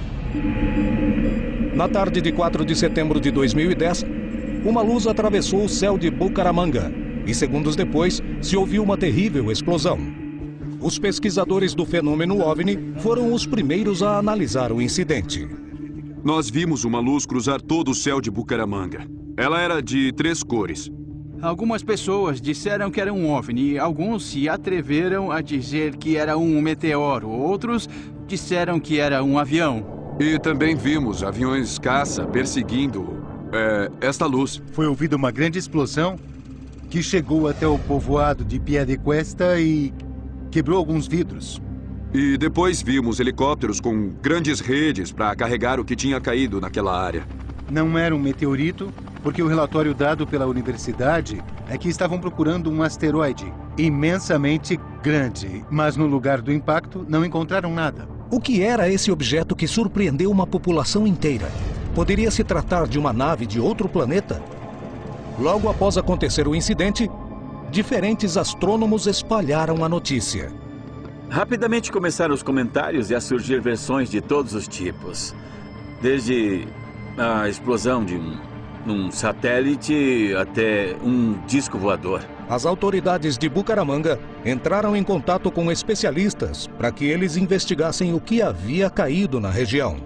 Na tarde de 4 de setembro de 2010, uma luz atravessou o céu de Bucaramanga e, segundos depois, se ouviu uma terrível explosão. Os pesquisadores do fenômeno OVNI foram os primeiros a analisar o incidente. Nós vimos uma luz cruzar todo o céu de Bucaramanga. Ela era de 3 cores. Algumas pessoas disseram que era um OVNI, alguns se atreveram a dizer que era um meteoro, outros disseram que era um avião. E também vimos aviões caça perseguindo esta luz. Foi ouvida uma grande explosão que chegou até o povoado de Piedecuesta e quebrou alguns vidros. E depois vimos helicópteros com grandes redes para carregar o que tinha caído naquela área. Não era um meteorito, porque o relatório dado pela universidade é que estavam procurando um asteroide imensamente grande, mas no lugar do impacto não encontraram nada. O que era esse objeto que surpreendeu uma população inteira? Poderia se tratar de uma nave de outro planeta? Logo após acontecer o incidente, diferentes astrônomos espalharam a notícia. Rapidamente começaram os comentários e a surgir versões de todos os tipos. Desde a explosão de um satélite até um disco voador. As autoridades de Bucaramanga entraram em contato com especialistas para que eles investigassem o que havia caído na região.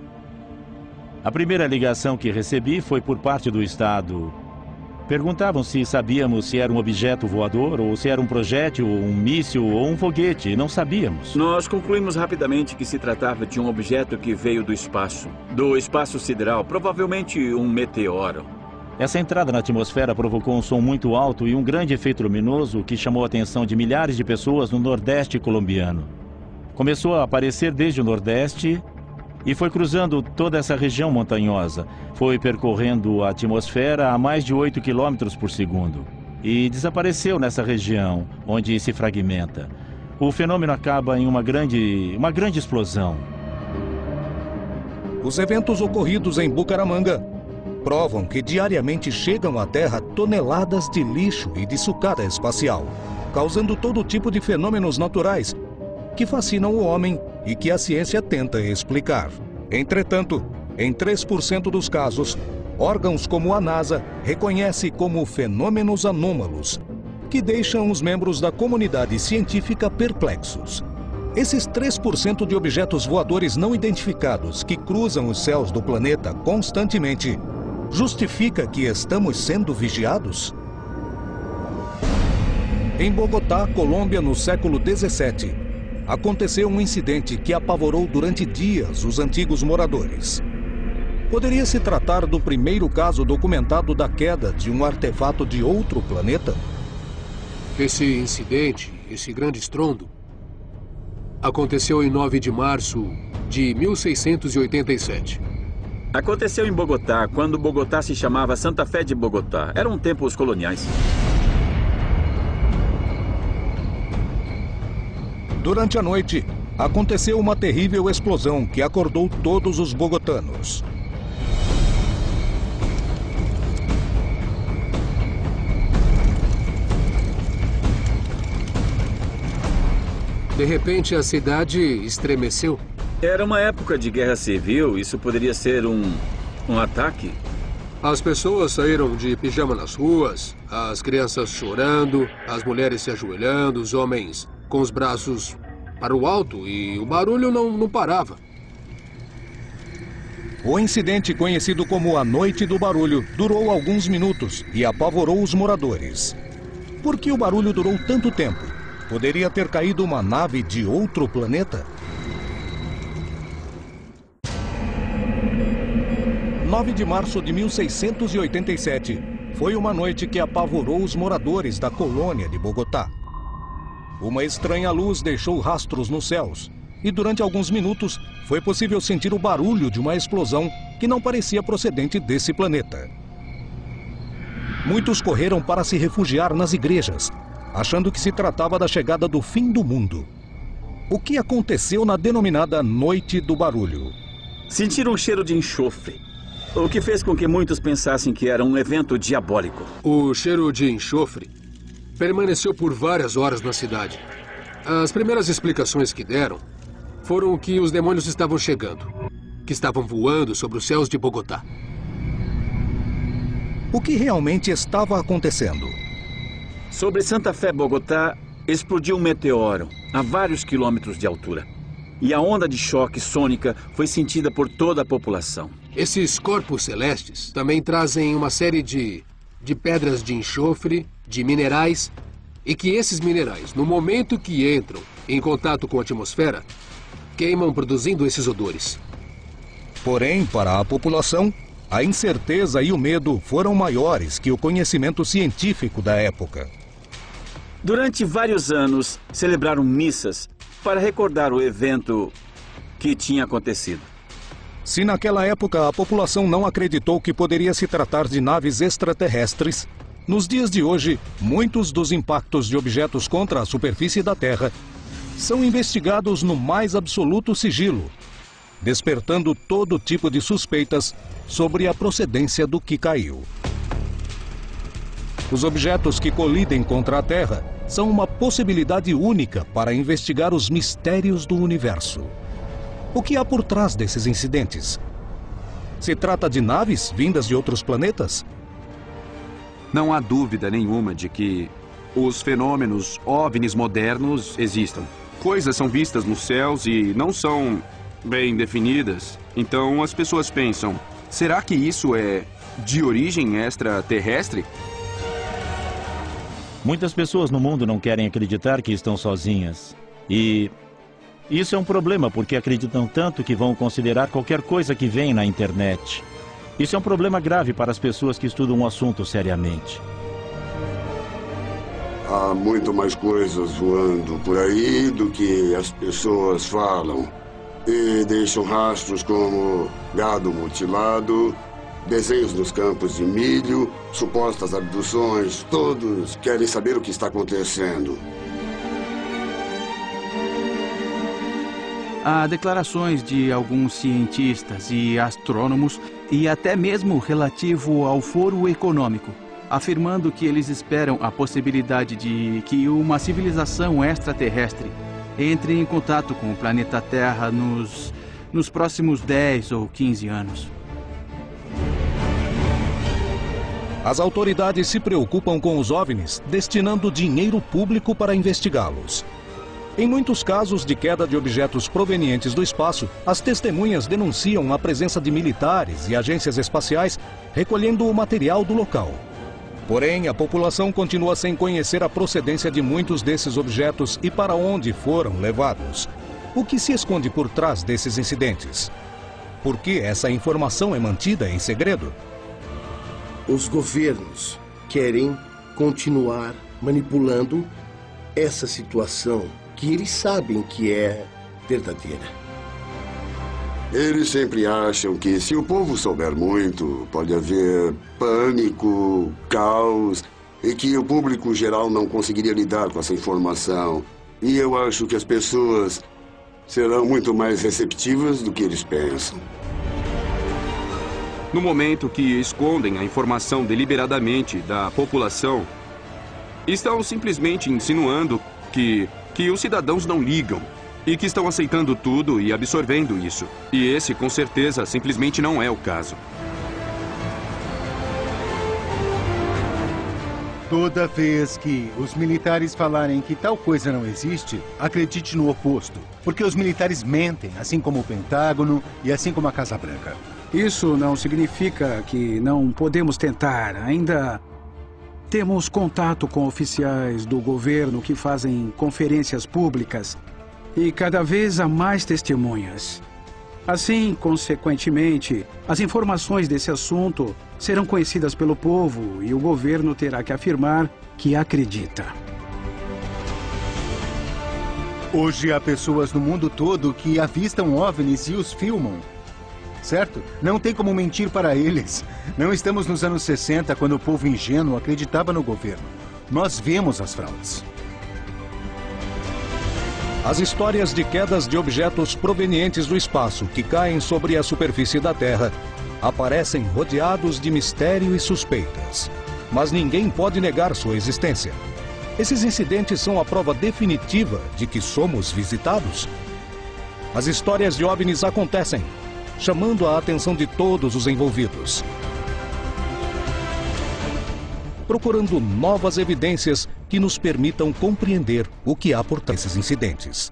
A primeira ligação que recebi foi por parte do Estado. Perguntavam se sabíamos se era um objeto voador, ou se era um projétil, um míssil ou um foguete. Não sabíamos. Nós concluímos rapidamente que se tratava de um objeto que veio do espaço sideral, provavelmente um meteoro. Essa entrada na atmosfera provocou um som muito alto e um grande efeito luminoso que chamou a atenção de milhares de pessoas no Nordeste colombiano. Começou a aparecer desde o Nordeste e foi cruzando toda essa região montanhosa. Foi percorrendo a atmosfera a mais de 8 km por segundo e desapareceu nessa região, onde se fragmenta. O fenômeno acaba em uma grande explosão. Os eventos ocorridos em Bucaramanga provam que diariamente chegam à Terra toneladas de lixo e de sucata espacial, causando todo tipo de fenômenos naturais que fascinam o homem e que a ciência tenta explicar. Entretanto, em 3% dos casos, órgãos como a NASA reconhecem como fenômenos anômalos, que deixam os membros da comunidade científica perplexos. Esses 3% de objetos voadores não identificados que cruzam os céus do planeta constantemente justifica que estamos sendo vigiados? Em Bogotá, Colômbia, no século XVII, aconteceu um incidente que apavorou durante dias os antigos moradores. Poderia se tratar do primeiro caso documentado da queda de um artefato de outro planeta? Esse incidente, esse grande estrondo, aconteceu em 9 de março de 1687. Aconteceu em Bogotá, quando Bogotá se chamava Santa Fé de Bogotá. Eram tempos coloniais. Durante a noite, aconteceu uma terrível explosão que acordou todos os bogotanos. De repente, a cidade estremeceu. Era uma época de guerra civil. Isso poderia ser um ataque? As pessoas saíram de pijama nas ruas, as crianças chorando, as mulheres se ajoelhando, os homens com os braços para o alto e o barulho não parava. O incidente, conhecido como a Noite do Barulho, durou alguns minutos e apavorou os moradores. Por que o barulho durou tanto tempo? Poderia ter caído uma nave de outro planeta? 9 de março de 1687 foi uma noite que apavorou os moradores da colônia de Bogotá. Uma estranha luz deixou rastros nos céus e durante alguns minutos foi possível sentir o barulho de uma explosão que não parecia procedente desse planeta. Muitos correram para se refugiar nas igrejas, achando que se tratava da chegada do fim do mundo. O que aconteceu na denominada Noite do Barulho? Sentiram um cheiro de enxofre, o que fez com que muitos pensassem que era um evento diabólico. O cheiro de enxofre permaneceu por várias horas na cidade. As primeiras explicações que deram foram que os demônios estavam chegando, que estavam voando sobre os céus de Bogotá. O que realmente estava acontecendo? Sobre Santa Fé, Bogotá, explodiu um meteoro a vários quilômetros de altura. E a onda de choque sônica foi sentida por toda a população. Esses corpos celestes também trazem uma série de pedras de enxofre, de minerais, e que esses minerais, no momento que entram em contato com a atmosfera, queimam produzindo esses odores. Porém, para a população, a incerteza e o medo foram maiores que o conhecimento científico da época. Durante vários anos, celebraram missas para recordar o evento que tinha acontecido. Se naquela época a população não acreditou que poderia se tratar de naves extraterrestres, nos dias de hoje, muitos dos impactos de objetos contra a superfície da Terra são investigados no mais absoluto sigilo, despertando todo tipo de suspeitas sobre a procedência do que caiu. Os objetos que colidem contra a Terra são uma possibilidade única para investigar os mistérios do universo. O que há por trás desses incidentes? Se trata de naves vindas de outros planetas? Não há dúvida nenhuma de que os fenômenos OVNIs modernos existam. Coisas são vistas nos céus e não são bem definidas. Então as pessoas pensam, será que isso é de origem extraterrestre? Muitas pessoas no mundo não querem acreditar que estão sozinhas. E isso é um problema, porque acreditam tanto que vão considerar qualquer coisa que vem na internet. Isso é um problema grave para as pessoas que estudam o assunto seriamente. Há muito mais coisas voando por aí do que as pessoas falam. E deixam rastros como gado mutilado, desenhos nos campos de milho, supostas abduções. Todos querem saber o que está acontecendo. Há declarações de alguns cientistas e astrônomos e até mesmo relativo ao Foro Econômico, afirmando que eles esperam a possibilidade de que uma civilização extraterrestre entre em contato com o planeta Terra nos próximos 10 ou 15 anos. As autoridades se preocupam com os OVNIs, destinando dinheiro público para investigá-los. Em muitos casos de queda de objetos provenientes do espaço, as testemunhas denunciam a presença de militares e agências espaciais recolhendo o material do local. Porém, a população continua sem conhecer a procedência de muitos desses objetos e para onde foram levados. O que se esconde por trás desses incidentes? Por que essa informação é mantida em segredo? Os governos querem continuar manipulando essa situação que eles sabem que é verdadeira. Eles sempre acham que se o povo souber muito, pode haver pânico, caos, e que o público geral não conseguiria lidar com essa informação. E eu acho que as pessoas serão muito mais receptivas do que eles pensam. No momento que escondem a informação deliberadamente da população, estão simplesmente insinuando que os cidadãos não ligam e que estão aceitando tudo e absorvendo isso. E esse, com certeza, simplesmente não é o caso. Toda vez que os militares falarem que tal coisa não existe, acredite no oposto. Porque os militares mentem, assim como o Pentágono e assim como a Casa Branca. Isso não significa que não podemos tentar. Ainda temos contato com oficiais do governo que fazem conferências públicas e cada vez há mais testemunhas. Assim, consequentemente, as informações desse assunto serão conhecidas pelo povo e o governo terá que afirmar que acredita. Hoje há pessoas no mundo todo que avistam OVNIs e os filmam. Certo? Não tem como mentir para eles. Não estamos nos anos 60, quando o povo ingênuo acreditava no governo. Nós vemos as fraudes. As histórias de quedas de objetos provenientes do espaço que caem sobre a superfície da Terra aparecem rodeados de mistério e suspeitas. Mas ninguém pode negar sua existência. Esses incidentes são a prova definitiva de que somos visitados. As histórias de OVNIs acontecem, chamando a atenção de todos os envolvidos, procurando novas evidências que nos permitam compreender o que há por trás desses incidentes.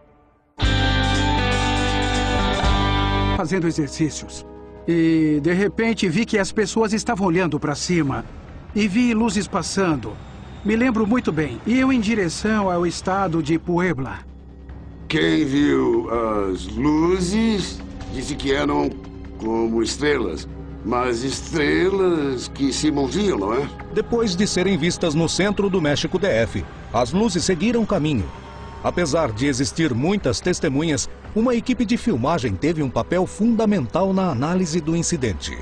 Fazendo exercícios. E, de repente, vi que as pessoas estavam olhando para cima. E vi luzes passando. Me lembro muito bem. E eu em direção ao estado de Puebla. Quem viu as luzes disse que eram como estrelas. Mas estrelas que se moviam, não é? Depois de serem vistas no centro do México DF, as luzes seguiram caminho. Apesar de existir muitas testemunhas, uma equipe de filmagem teve um papel fundamental na análise do incidente.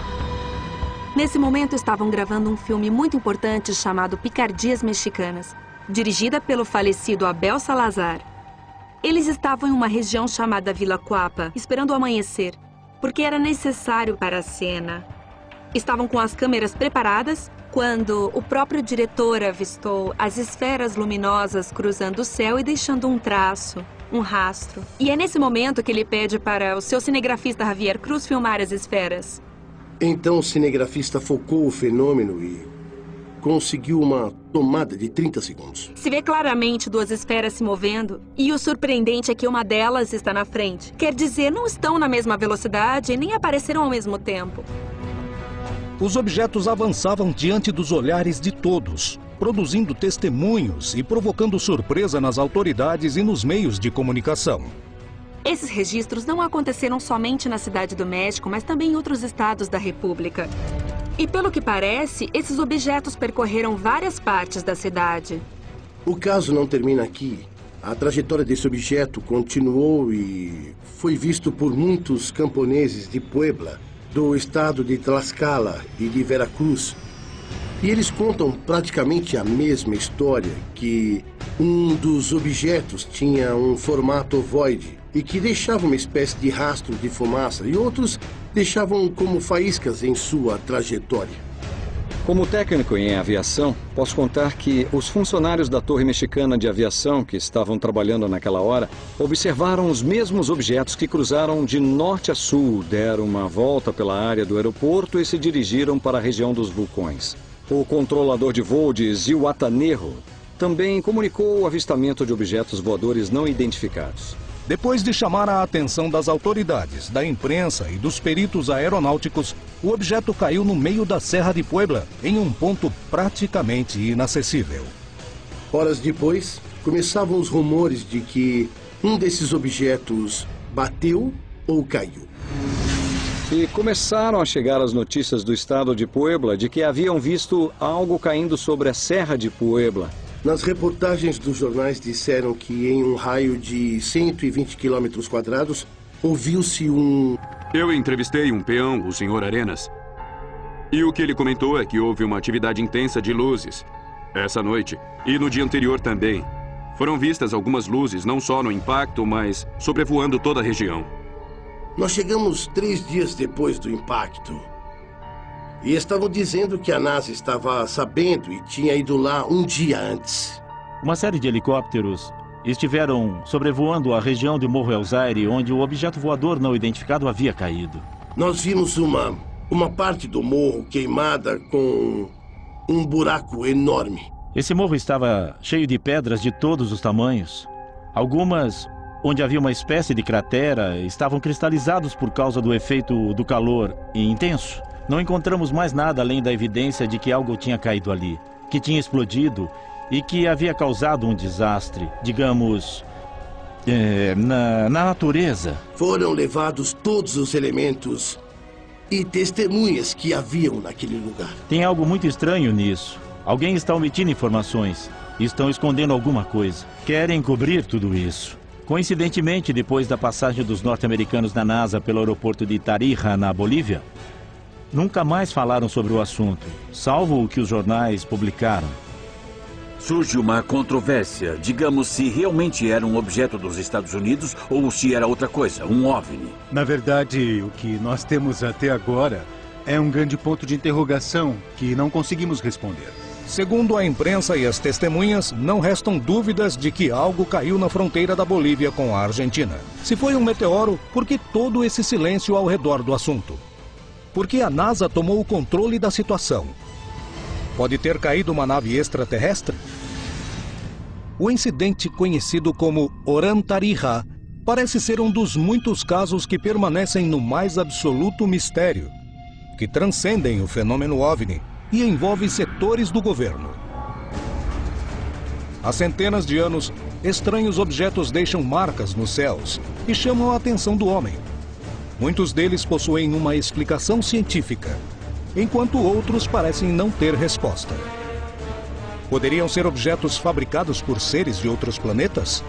Nesse momento estavam gravando um filme muito importante chamado Picardias Mexicanas, dirigida pelo falecido Abel Salazar. Eles estavam em uma região chamada Vila Cuapa, esperando o amanhecer, porque era necessário para a cena. Estavam com as câmeras preparadas quando o próprio diretor avistou as esferas luminosas cruzando o céu e deixando um traço, um rastro. E é nesse momento que ele pede para o seu cinegrafista Javier Cruz filmar as esferas. Então o cinegrafista focou o fenômeno e conseguiu uma tomada de 30 segundos. Se vê claramente duas esferas se movendo, e o surpreendente é que uma delas está na frente. Quer dizer, não estão na mesma velocidade e nem apareceram ao mesmo tempo. Os objetos avançavam diante dos olhares de todos, produzindo testemunhos e provocando surpresa nas autoridades e nos meios de comunicação. Esses registros não aconteceram somente na Cidade do México, mas também em outros estados da República. E pelo que parece, esses objetos percorreram várias partes da cidade. O caso não termina aqui. A trajetória desse objeto continuou e foi visto por muitos camponeses de Puebla, do estado de Tlaxcala e de Veracruz. E eles contam praticamente a mesma história, que um dos objetos tinha um formato ovoide, e que deixavam uma espécie de rastro de fumaça, e outros deixavam como faíscas em sua trajetória. Como técnico em aviação, posso contar que os funcionários da Torre Mexicana de Aviação que estavam trabalhando naquela hora observaram os mesmos objetos que cruzaram de norte a sul, deram uma volta pela área do aeroporto e se dirigiram para a região dos vulcões. O controlador de voo de Zihuatanejo também comunicou o avistamento de objetos voadores não identificados. Depois de chamar a atenção das autoridades, da imprensa e dos peritos aeronáuticos, o objeto caiu no meio da Serra de Puebla, em um ponto praticamente inacessível. Horas depois, começavam os rumores de que um desses objetos bateu ou caiu. E começaram a chegar as notícias do estado de Puebla de que haviam visto algo caindo sobre a Serra de Puebla. Nas reportagens dos jornais disseram que em um raio de 120 quilômetros quadrados, ouviu-se um... Eu entrevistei um peão, o Sr. Arenas. E o que ele comentou é que houve uma atividade intensa de luzes essa noite e no dia anterior também. Foram vistas algumas luzes, não só no impacto, mas sobrevoando toda a região. Nós chegamos 3 dias depois do impacto. E estavam dizendo que a NASA estava sabendo e tinha ido lá um dia antes. Uma série de helicópteros estiveram sobrevoando a região de Morro El Zaire, onde o objeto voador não identificado havia caído. Nós vimos uma parte do morro queimada com um buraco enorme. Esse morro estava cheio de pedras de todos os tamanhos. Algumas, onde havia uma espécie de cratera, estavam cristalizados por causa do efeito do calor intenso. Não encontramos mais nada além da evidência de que algo tinha caído ali, que tinha explodido e que havia causado um desastre, digamos, na natureza. Foram levados todos os elementos e testemunhas que haviam naquele lugar. Tem algo muito estranho nisso. Alguém está omitindo informações. Estão escondendo alguma coisa. Querem cobrir tudo isso. Coincidentemente, depois da passagem dos norte-americanos da NASA pelo aeroporto de Tarija, na Bolívia, nunca mais falaram sobre o assunto, salvo o que os jornais publicaram. Surge uma controvérsia. Digamos se realmente era um objeto dos Estados Unidos ou se era outra coisa, um OVNI. Na verdade, o que nós temos até agora é um grande ponto de interrogação que não conseguimos responder. Segundo a imprensa e as testemunhas, não restam dúvidas de que algo caiu na fronteira da Bolívia com a Argentina. Se foi um meteoro, por que todo esse silêncio ao redor do assunto? Porque a NASA tomou o controle da situação. Pode ter caído uma nave extraterrestre? O incidente conhecido como Orantarija parece ser um dos muitos casos que permanecem no mais absoluto mistério, que transcendem o fenômeno OVNI e envolvem setores do governo. Há centenas de anos, estranhos objetos deixam marcas nos céus e chamam a atenção do homem. Muitos deles possuem uma explicação científica, enquanto outros parecem não ter resposta. Poderiam ser objetos fabricados por seres de outros planetas?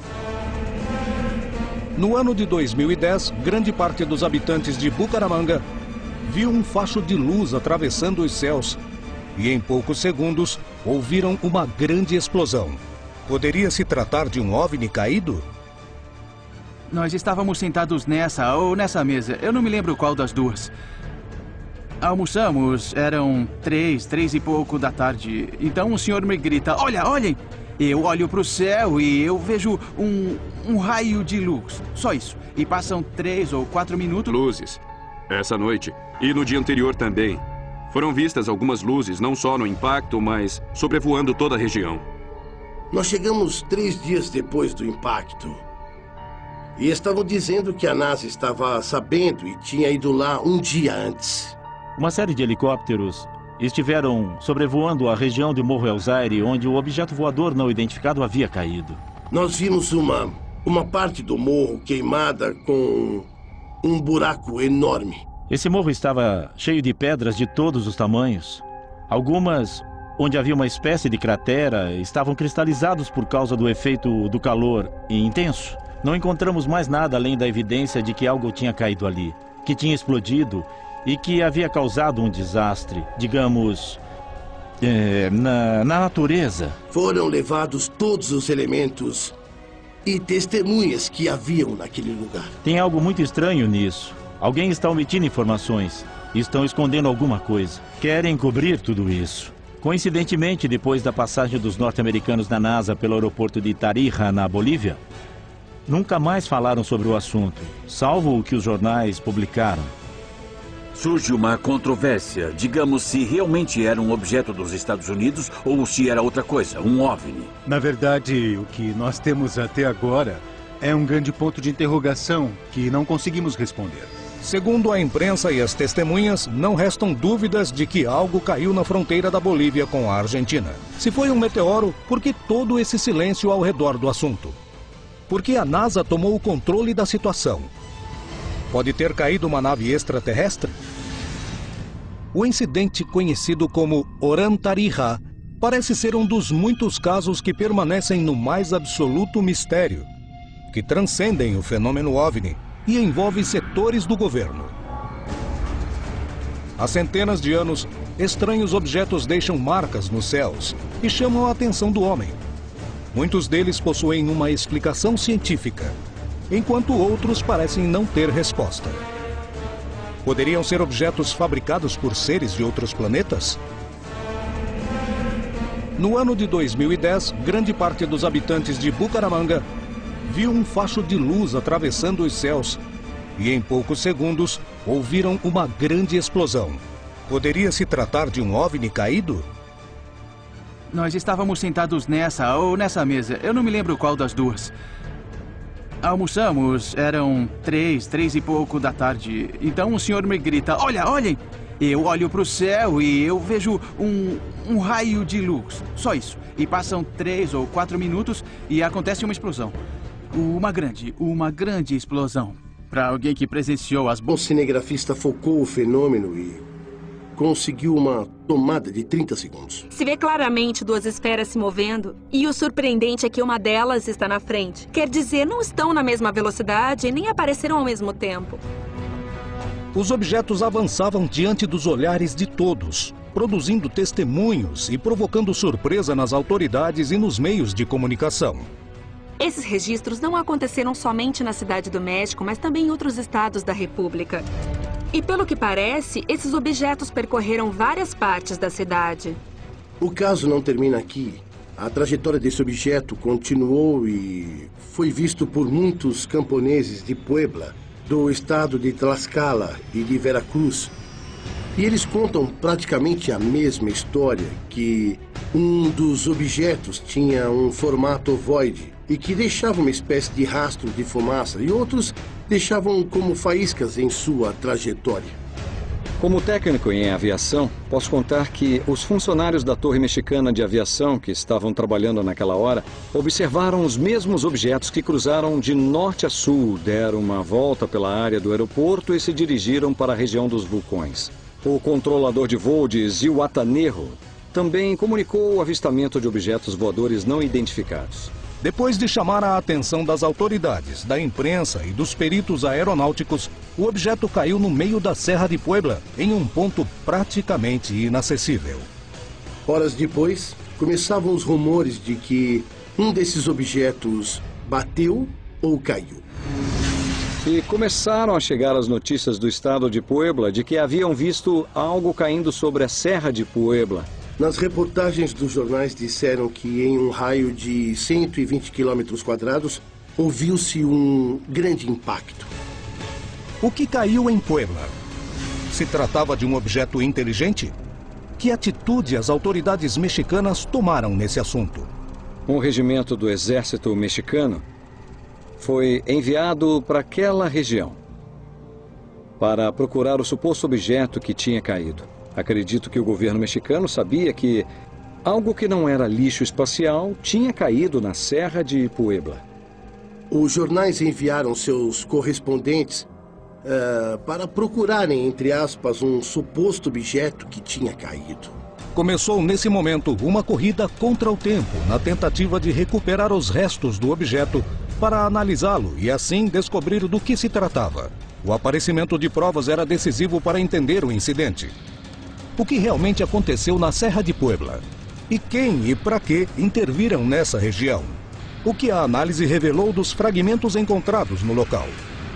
No ano de 2010, grande parte dos habitantes de Bucaramanga viu um facho de luz atravessando os céus e, em poucos segundos, ouviram uma grande explosão. Poderia se tratar de um OVNI caído? Nós estávamos sentados nessa ou nessa mesa. Eu não me lembro qual das duas. Almoçamos, eram 3 e pouco da tarde. Então o senhor me grita, olhem! Eu olho para o céu e eu vejo um raio de luz. Só isso. E passam 3 ou 4 minutos... Luzes. Essa noite. E no dia anterior também. Foram vistas algumas luzes, não só no impacto, mas sobrevoando toda a região. Nós chegamos 3 dias depois do impacto. E estavam dizendo que a NASA estava sabendo e tinha ido lá um dia antes. Uma série de helicópteros estiveram sobrevoando a região de Morro El Zaire, onde o objeto voador não identificado havia caído. Nós vimos uma parte do morro queimada com um buraco enorme. Esse morro estava cheio de pedras de todos os tamanhos. Algumas, onde havia uma espécie de cratera, estavam cristalizados por causa do efeito do calor intenso. Não encontramos mais nada além da evidência de que algo tinha caído ali, que tinha explodido e que havia causado um desastre, digamos, na natureza. Foram levados todos os elementos e testemunhas que haviam naquele lugar. Tem algo muito estranho nisso. Alguém está omitindo informações. Estão escondendo alguma coisa. Querem cobrir tudo isso. Coincidentemente, depois da passagem dos norte-americanos na NASA pelo aeroporto de Tarija, na Bolívia, nunca mais falaram sobre o assunto, salvo o que os jornais publicaram. Surge uma controvérsia. Digamos se realmente era um objeto dos Estados Unidos ou se era outra coisa, um OVNI. Na verdade, o que nós temos até agora é um grande ponto de interrogação que não conseguimos responder. Segundo a imprensa e as testemunhas, não restam dúvidas de que algo caiu na fronteira da Bolívia com a Argentina. Se foi um meteoro, por que todo esse silêncio ao redor do assunto? Por que a NASA tomou o controle da situação? Pode ter caído uma nave extraterrestre? O incidente, conhecido como Oran Tarija, parece ser um dos muitos casos que permanecem no mais absoluto mistério, que transcendem o fenômeno OVNI e envolvem setores do governo. Há centenas de anos, estranhos objetos deixam marcas nos céus e chamam a atenção do homem. Muitos deles possuem uma explicação científica, enquanto outros parecem não ter resposta. Poderiam ser objetos fabricados por seres de outros planetas? No ano de 2010, grande parte dos habitantes de Bucaramanga viu um facho de luz atravessando os céus e, em poucos segundos, ouviram uma grande explosão. Poderia se tratar de um OVNI caído? Nós estávamos sentados nessa ou nessa mesa. Eu não me lembro qual das duas. Almoçamos, eram 3 e pouco da tarde. Então o senhor me grita, olhem! Eu olho para o céu e eu vejo um raio de luz. Só isso. E passam 3 ou 4 minutos e acontece uma explosão. Uma grande explosão. Para alguém que presenciou as... O cinegrafista focou o fenômeno e conseguiu uma tomada de 30 segundos. Se vê claramente 2 esferas se movendo, e o surpreendente é que uma delas está na frente. Quer dizer, não estão na mesma velocidade e nem apareceram ao mesmo tempo. Os objetos avançavam diante dos olhares de todos, produzindo testemunhos e provocando surpresa nas autoridades e nos meios de comunicação. Esses registros não aconteceram somente na Cidade do México, mas também em outros estados da República. E pelo que parece, esses objetos percorreram várias partes da cidade. O caso não termina aqui. A trajetória desse objeto continuou e foi visto por muitos camponeses de Puebla, do estado de Tlaxcala e de Veracruz. E eles contam praticamente a mesma história, que um dos objetos tinha um formato ovoide e que deixava uma espécie de rastro de fumaça, e outros deixavam como faíscas em sua trajetória. Como técnico em aviação, posso contar que os funcionários da Torre Mexicana de Aviação que estavam trabalhando naquela hora observaram os mesmos objetos que cruzaram de norte a sul, deram uma volta pela área do aeroporto e se dirigiram para a região dos vulcões. O controlador de voo de Zihuatanejo também comunicou o avistamento de objetos voadores não identificados. Depois de chamar a atenção das autoridades, da imprensa e dos peritos aeronáuticos, o objeto caiu no meio da Serra de Puebla, em um ponto praticamente inacessível. Horas depois, começavam os rumores de que um desses objetos bateu ou caiu. E começaram a chegar as notícias do estado de Puebla de que haviam visto algo caindo sobre a Serra de Puebla. Nas reportagens dos jornais disseram que em um raio de 120 quilômetros quadrados ouviu-se um grande impacto. O que caiu em Puebla? Se tratava de um objeto inteligente? Que atitude as autoridades mexicanas tomaram nesse assunto? Um regimento do exército mexicano foi enviado para aquela região para procurar o suposto objeto que tinha caído. Acredito que o governo mexicano sabia que algo que não era lixo espacial tinha caído na Serra de Puebla. Os jornais enviaram seus correspondentes para procurarem, entre aspas, um suposto objeto que tinha caído. Começou nesse momento uma corrida contra o tempo, na tentativa de recuperar os restos do objeto para analisá-lo e assim descobrir do que se tratava. O aparecimento de provas era decisivo para entender o incidente. O que realmente aconteceu na Serra de Puebla? E quem e para que interviram nessa região? o que a análise revelou dos fragmentos encontrados no local.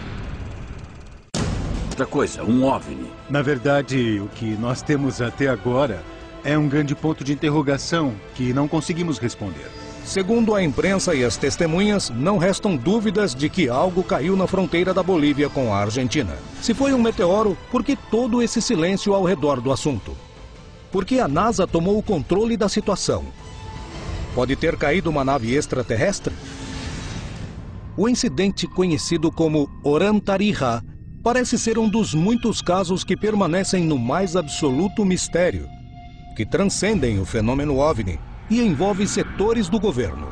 Outra coisa, um OVNI. Na verdade, o que nós temos até agora é um grande ponto de interrogação que não conseguimos responder. Segundo a imprensa e as testemunhas, não restam dúvidas de que algo caiu na fronteira da Bolívia com a Argentina. Se foi um meteoro, por que todo esse silêncio ao redor do assunto? Por que a NASA tomou o controle da situação? Pode ter caído uma nave extraterrestre? O incidente, conhecido como Oran-Tarija, parece ser um dos muitos casos que permanecem no mais absoluto mistério, que transcendem o fenômeno OVNI e envolvem setores do governo.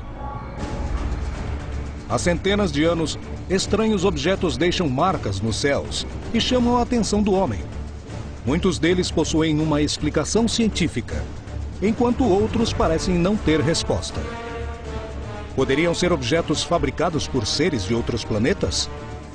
Há centenas de anos, estranhos objetos deixam marcas nos céus e chamam a atenção do homem. Muitos deles possuem uma explicação científica, enquanto outros parecem não ter resposta. Poderiam ser objetos fabricados por seres de outros planetas?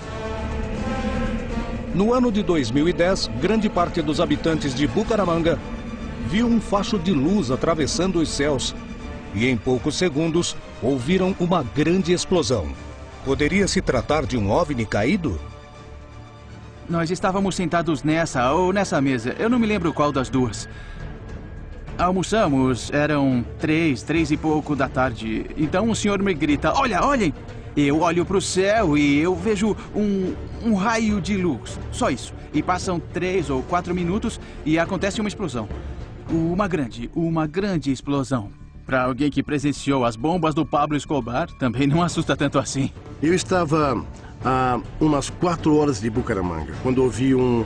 No ano de 2010, grande parte dos habitantes de Bucaramanga viu um facho de luz atravessando os céus e, em poucos segundos, ouviram uma grande explosão. Poderia se tratar de um OVNI caído? Nós estávamos sentados nessa ou nessa mesa. Eu não me lembro qual das duas. Almoçamos, eram 3 e pouco da tarde. Então o senhor me grita, olhem! Eu olho para o céu e eu vejo um raio de luz. Só isso. E passam 3 ou 4 minutos e acontece uma explosão. Uma grande explosão. Para alguém que presenciou as bombas do Pablo Escobar, também não assusta tanto assim. Eu estava a umas 4 horas de Bucaramanga, quando ouvi um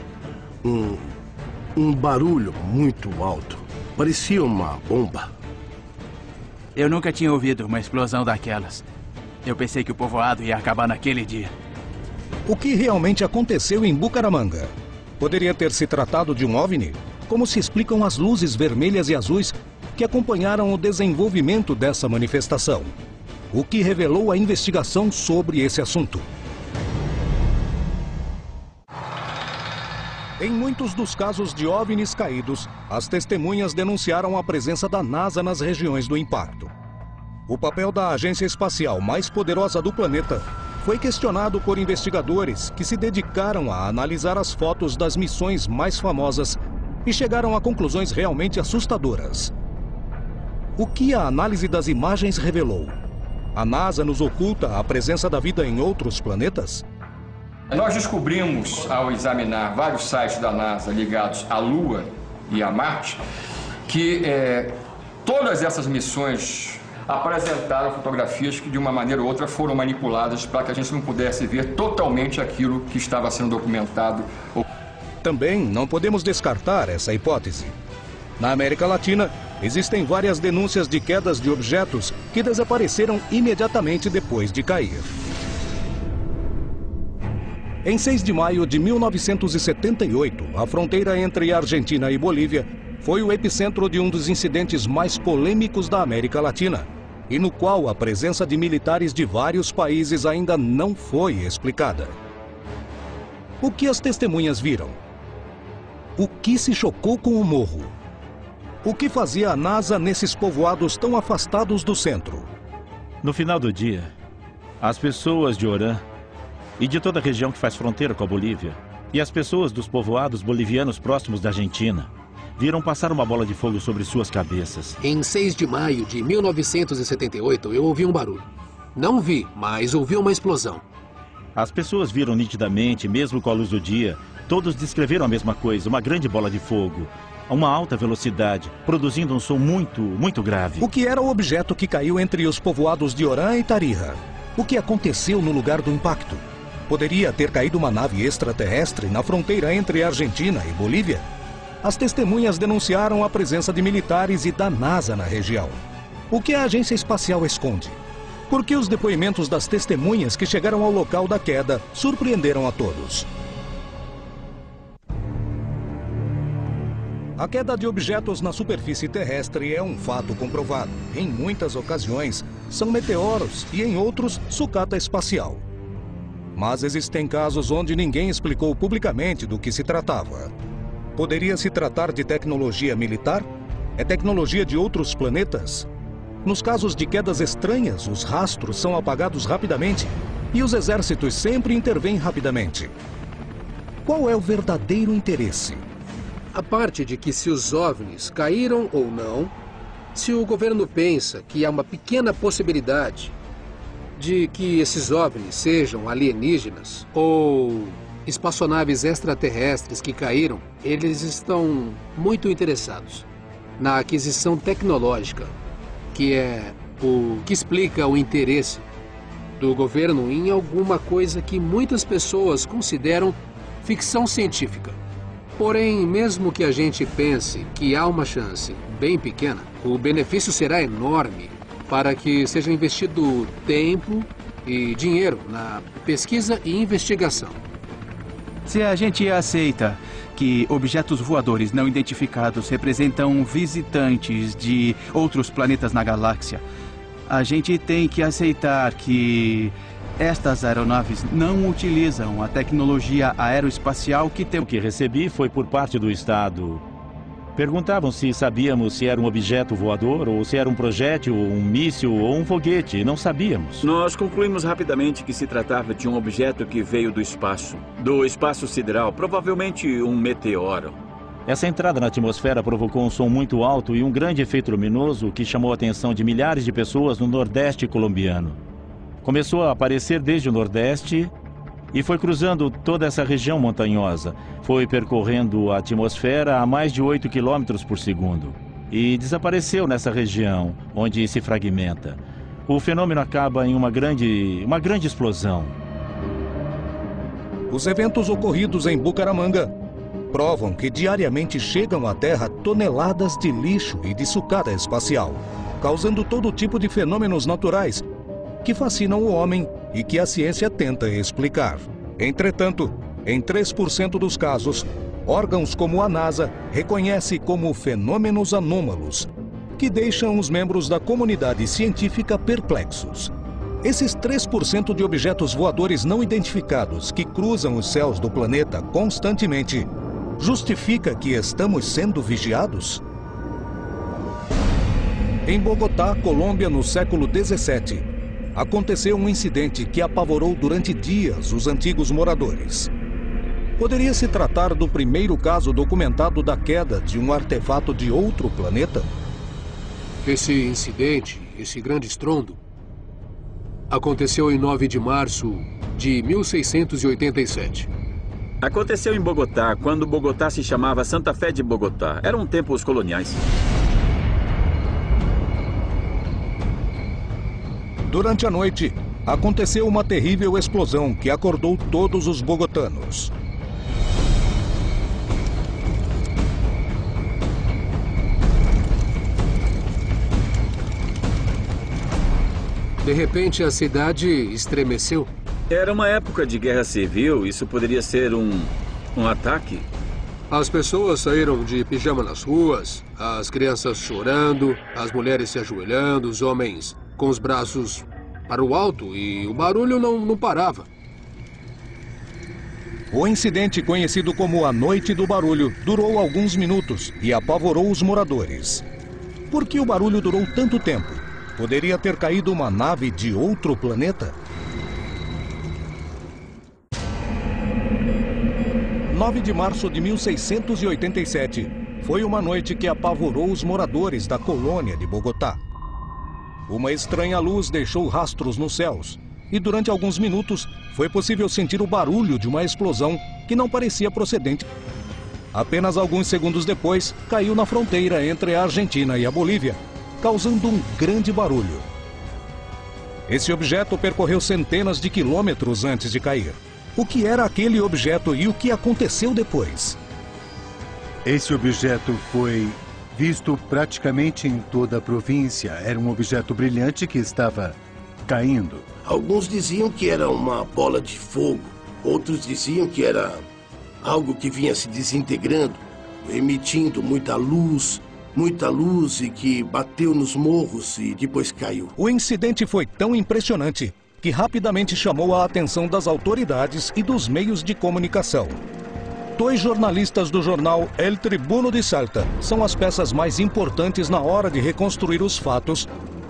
barulho muito alto. Parecia uma bomba. Eu nunca tinha ouvido uma explosão daquelas. Eu pensei que o povoado ia acabar naquele dia. O que realmente aconteceu em Bucaramanga? Poderia ter se tratado de um OVNI? Como se explicam as luzes vermelhas e azuis que acompanharam o desenvolvimento dessa manifestação? O que revelou a investigação sobre esse assunto? Em muitos dos casos de OVNIs caídos, as testemunhas denunciaram a presença da NASA nas regiões do impacto. O papel da agência espacial mais poderosa do planeta foi questionado por investigadores que se dedicaram a analisar as fotos das missões mais famosas e chegaram a conclusões realmente assustadoras. O que a análise das imagens revelou? A NASA nos oculta a presença da vida em outros planetas? Nós descobrimos, ao examinar vários sites da NASA ligados à Lua e a Marte, que todas essas missões apresentaram fotografias que, de uma maneira ou outra, foram manipuladas para que a gente não pudesse ver totalmente aquilo que estava sendo documentado. Também não podemos descartar essa hipótese. Na América Latina, existem várias denúncias de quedas de objetos que desapareceram imediatamente depois de cair. Em 6 de maio de 1978, a fronteira entre Argentina e Bolívia foi o epicentro de um dos incidentes mais polêmicos da América Latina, e no qual a presença de militares de vários países ainda não foi explicada. O que as testemunhas viram? O que se chocou com o morro? O que fazia a NASA nesses povoados tão afastados do centro? No final do dia, as pessoas de Orán e de toda a região que faz fronteira com a Bolívia, e as pessoas dos povoados bolivianos próximos da Argentina, viram passar uma bola de fogo sobre suas cabeças. Em 6 de maio de 1978, eu ouvi um barulho. Não vi, mas ouvi uma explosão. As pessoas viram nitidamente, mesmo com a luz do dia. Todos descreveram a mesma coisa, uma grande bola de fogo, a uma alta velocidade, produzindo um som muito grave. O que era o objeto que caiu entre os povoados de Orán e Tarija? O que aconteceu no lugar do impacto? Poderia ter caído uma nave extraterrestre na fronteira entre Argentina e Bolívia? As testemunhas denunciaram a presença de militares e da NASA na região. O que a agência espacial esconde? Por que os depoimentos das testemunhas que chegaram ao local da queda surpreenderam a todos? A queda de objetos na superfície terrestre é um fato comprovado. Em muitas ocasiões, são meteoros e, em outros, sucata espacial. Mas existem casos onde ninguém explicou publicamente do que se tratava. Poderia se tratar de tecnologia militar? É tecnologia de outros planetas? Nos casos de quedas estranhas, os rastros são apagados rapidamente e os exércitos sempre intervêm rapidamente. Qual é o verdadeiro interesse? A parte de que se os OVNIs caíram ou não, se o governo pensa que há uma pequena possibilidade de que esses OVNIs sejam alienígenas ou espaçonaves extraterrestres que caíram, eles estão muito interessados na aquisição tecnológica, que é o que explica o interesse do governo em alguma coisa que muitas pessoas consideram ficção científica. Porém, mesmo que a gente pense que há uma chance bem pequena, o benefício será enorme para que seja investido tempo e dinheiro na pesquisa e investigação. Se a gente aceita que objetos voadores não identificados representam visitantes de outros planetas na galáxia, a gente tem que aceitar que estas aeronaves não utilizam a tecnologia aeroespacial que temos. O que recebi foi por parte do Estado. Perguntavam se sabíamos se era um objeto voador, ou se era um projétil, um míssil ou um foguete. Não sabíamos. Nós concluímos rapidamente que se tratava de um objeto que veio do espaço sideral, provavelmente um meteoro. Essa entrada na atmosfera provocou um som muito alto e um grande efeito luminoso que chamou a atenção de milhares de pessoas no Nordeste colombiano. Começou a aparecer desde o Nordeste e foi cruzando toda essa região montanhosa. Foi percorrendo a atmosfera a mais de 8 km por segundo e desapareceu nessa região, onde se fragmenta. O fenômeno acaba em uma grande explosão. Os eventos ocorridos em Bucaramanga provam que diariamente chegam à Terra toneladas de lixo e de sucata espacial, causando todo tipo de fenômenos naturais que fascinam o homem e que a ciência tenta explicar. Entretanto, em 3% dos casos, órgãos como a NASA reconhecem como fenômenos anômalos, que deixam os membros da comunidade científica perplexos. Esses 3% de objetos voadores não identificados que cruzam os céus do planeta constantemente, justifica que estamos sendo vigiados? Em Bogotá, Colômbia, no século XVII, aconteceu um incidente que apavorou durante dias os antigos moradores. Poderia se tratar do primeiro caso documentado da queda de um artefato de outro planeta? Esse incidente, esse grande estrondo, aconteceu em 9 de março de 1687. Aconteceu em Bogotá, quando Bogotá se chamava Santa Fé de Bogotá. Eram tempos coloniais. Durante a noite, aconteceu uma terrível explosão que acordou todos os bogotanos. De repente, a cidade estremeceu. Era uma época de guerra civil. Isso poderia ser um ataque? As pessoas saíram de pijama nas ruas, as crianças chorando, as mulheres se ajoelhando, os homens com os braços para o alto e o barulho não parava. O incidente, conhecido como a Noite do Barulho, durou alguns minutos e apavorou os moradores. Por que o barulho durou tanto tempo? Poderia ter caído uma nave de outro planeta? 9 de março de 1687 foi uma noite que apavorou os moradores da colônia de Bogotá. Uma estranha luz deixou rastros nos céus e durante alguns minutos foi possível sentir o barulho de uma explosão que não parecia procedente. Apenas alguns segundos depois, caiu na fronteira entre a Argentina e a Bolívia, causando um grande barulho. Esse objeto percorreu centenas de quilômetros antes de cair. O que era aquele objeto e o que aconteceu depois? Esse objeto foi visto praticamente em toda a província. Era um objeto brilhante que estava caindo. Alguns diziam que era uma bola de fogo. Outros diziam que era algo que vinha se desintegrando, emitindo muita luz e que bateu nos morros e depois caiu. O incidente foi tão impressionante que rapidamente chamou a atenção das autoridades e dos meios de comunicação. 2 jornalistas do jornal El Tribuno de Salta são as peças mais importantes na hora de reconstruir os fatos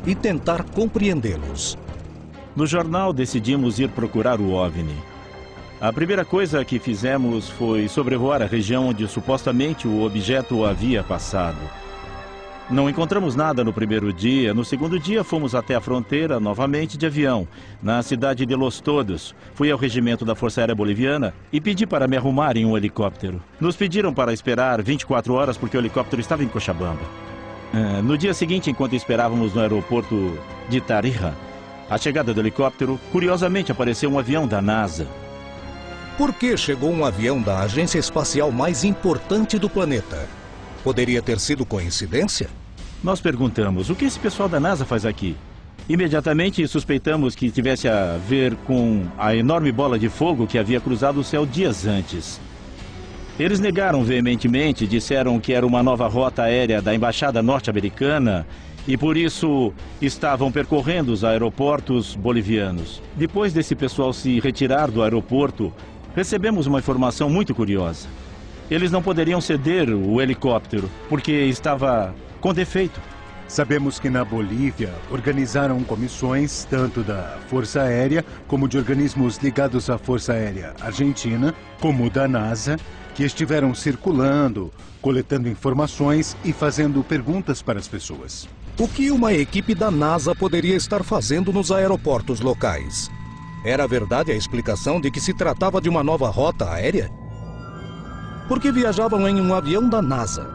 e tentar compreendê-los. No jornal, decidimos ir procurar o OVNI. A primeira coisa que fizemos foi sobrevoar a região onde supostamente o objeto havia passado. Não encontramos nada no primeiro dia. No segundo dia, fomos até a fronteira, novamente de avião, na cidade de Los Todos. Fui ao regimento da Força Aérea Boliviana e pedi para me arrumar em um helicóptero. Nos pediram para esperar 24 horas porque o helicóptero estava em Cochabamba. No dia seguinte, enquanto esperávamos no aeroporto de Tarija, a chegada do helicóptero, curiosamente apareceu um avião da NASA. Por que chegou um avião da agência espacial mais importante do planeta? Poderia ter sido coincidência? Nós perguntamos, o que esse pessoal da NASA faz aqui? Imediatamente suspeitamos que tivesse a ver com a enorme bola de fogo que havia cruzado o céu dias antes. Eles negaram veementemente, disseram que era uma nova rota aérea da Embaixada Norte-Americana e por isso estavam percorrendo os aeroportos bolivianos. Depois desse pessoal se retirar do aeroporto, recebemos uma informação muito curiosa. Eles não poderiam ceder o helicóptero porque estava com defeito. Sabemos que na Bolívia organizaram comissões tanto da Força Aérea como de organismos ligados à Força Aérea Argentina, como da NASA, que estiveram circulando, coletando informações e fazendo perguntas para as pessoas. O que uma equipe da NASA poderia estar fazendo nos aeroportos locais? Era verdade a explicação de que se tratava de uma nova rota aérea? Por que viajavam em um avião da NASA?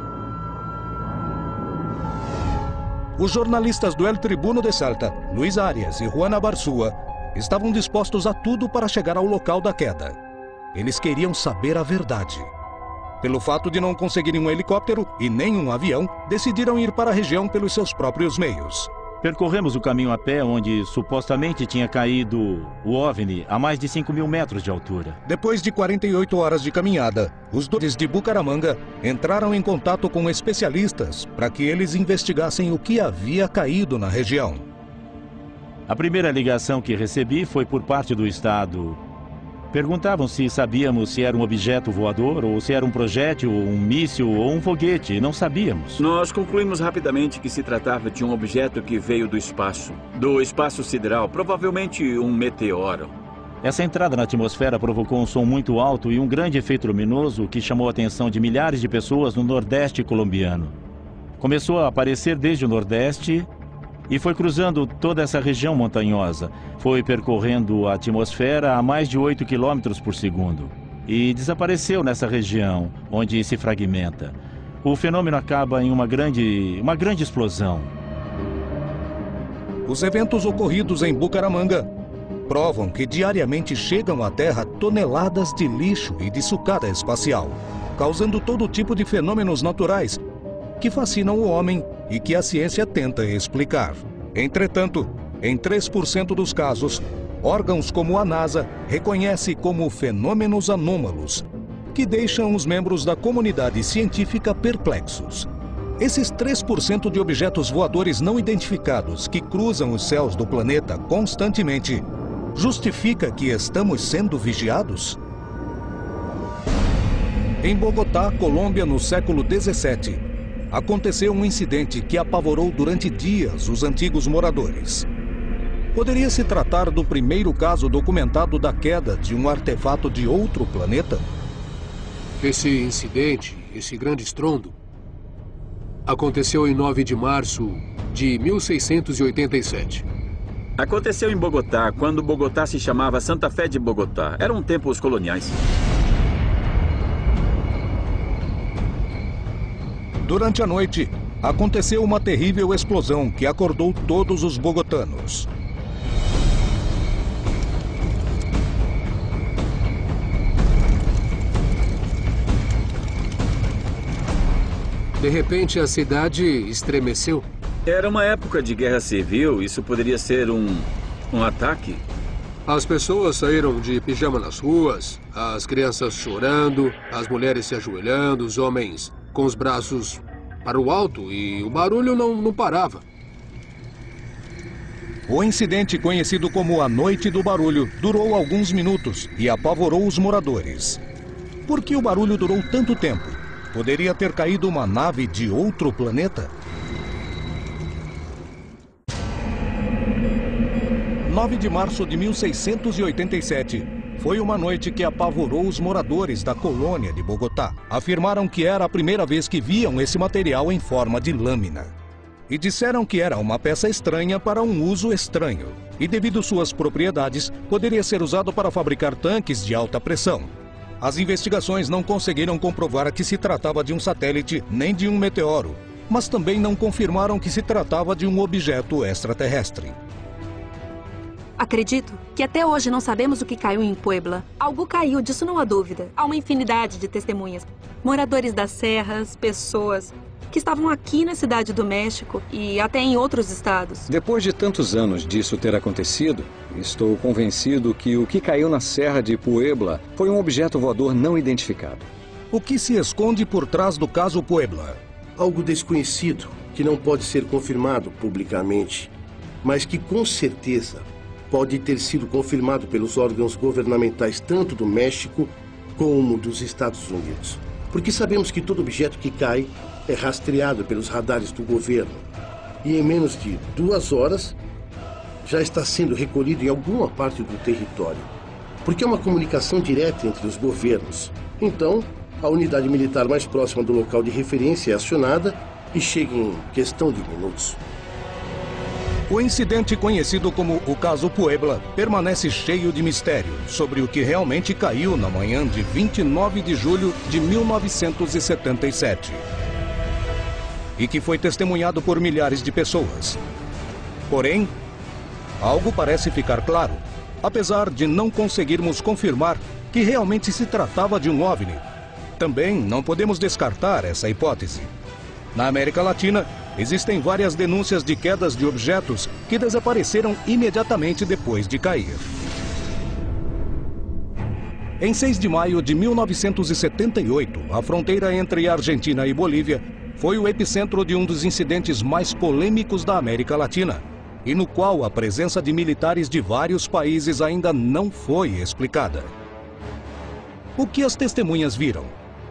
Os jornalistas do El Tribuno de Salta, Luis Arias e Juana Barzúa, estavam dispostos a tudo para chegar ao local da queda. Eles queriam saber a verdade. Pelo fato de não conseguirem um helicóptero e nem um avião, decidiram ir para a região pelos seus próprios meios. Percorremos o caminho a pé onde supostamente tinha caído o OVNI a mais de 5.000 metros de altura. Depois de 48 horas de caminhada, os dois de Bucaramanga entraram em contato com especialistas para que eles investigassem o que havia caído na região. A primeira ligação que recebi foi por parte do Estado. Perguntavam se sabíamos se era um objeto voador, ou se era um projétil, um míssil ou um foguete. Não sabíamos. Nós concluímos rapidamente que se tratava de um objeto que veio do espaço sideral, provavelmente um meteoro. Essa entrada na atmosfera provocou um som muito alto e um grande efeito luminoso que chamou a atenção de milhares de pessoas no Nordeste colombiano. Começou a aparecer desde o Nordeste e foi cruzando toda essa região montanhosa. Foi percorrendo a atmosfera a mais de 8 km por segundo. E desapareceu nessa região, onde se fragmenta. O fenômeno acaba em uma grande explosão. Os eventos ocorridos em Bucaramanga provam que diariamente chegam à Terra toneladas de lixo e de sucata espacial, causando todo tipo de fenômenos naturais que fascinam o homem e que a ciência tenta explicar. Entretanto, em 3% dos casos, órgãos como a NASA reconhecem como fenômenos anômalos, que deixam os membros da comunidade científica perplexos. Esses 3% de objetos voadores não identificados que cruzam os céus do planeta constantemente, justifica que estamos sendo vigiados? Em Bogotá, Colômbia, no século XVII, aconteceu um incidente que apavorou durante dias os antigos moradores. Poderia se tratar do primeiro caso documentado da queda de um artefato de outro planeta? Esse incidente, esse grande estrondo, aconteceu em 9 de março de 1687. Aconteceu em Bogotá, quando Bogotá se chamava Santa Fé de Bogotá. Eram tempos coloniais. Durante a noite, aconteceu uma terrível explosão que acordou todos os bogotanos. De repente, a cidade estremeceu. Era uma época de guerra civil. Isso poderia ser um ataque? As pessoas saíram de pijama nas ruas, as crianças chorando, as mulheres se ajoelhando, os homens com os braços para o alto e o barulho não parava. O incidente, conhecido como a Noite do Barulho, durou alguns minutos e apavorou os moradores. Por que o barulho durou tanto tempo? Poderia ter caído uma nave de outro planeta? 9 de março de 1687 foi uma noite que apavorou os moradores da colônia de Bogotá. Afirmaram que era a primeira vez que viam esse material em forma de lâmina. E disseram que era uma peça estranha para um uso estranho. E devido suas propriedades, poderia ser usado para fabricar tanques de alta pressão. As investigações não conseguiram comprovar que se tratava de um satélite nem de um meteoro, mas também não confirmaram que se tratava de um objeto extraterrestre. Acredito que até hoje não sabemos o que caiu em Puebla. Algo caiu, disso não há dúvida. Há uma infinidade de testemunhas. Moradores das serras, pessoas que estavam aqui na Cidade do México e até em outros estados. Depois de tantos anos disso ter acontecido, estou convencido que o que caiu na Serra de Puebla foi um objeto voador não identificado. O que se esconde por trás do caso Puebla? Algo desconhecido, que não pode ser confirmado publicamente, mas que com certeza pode ter sido confirmado pelos órgãos governamentais tanto do México como dos Estados Unidos. Porque sabemos que todo objeto que cai é rastreado pelos radares do governo. E em menos de 2 horas, já está sendo recolhido em alguma parte do território. Porque é uma comunicação direta entre os governos. Então, a unidade militar mais próxima do local de referência é acionada e chega em questão de minutos. O incidente conhecido como o caso Puebla permanece cheio de mistério sobre o que realmente caiu na manhã de 29 de julho de 1977. E que foi testemunhado por milhares de pessoas. Porém, algo parece ficar claro, apesar de não conseguirmos confirmar que realmente se tratava de um OVNI. Também não podemos descartar essa hipótese. Na América Latina, existem várias denúncias de quedas de objetos que desapareceram imediatamente depois de cair. Em 6 de maio de 1978, a fronteira entre Argentina e Bolívia foi o epicentro de um dos incidentes mais polêmicos da América Latina, e no qual a presença de militares de vários países ainda não foi explicada. O que as testemunhas viram?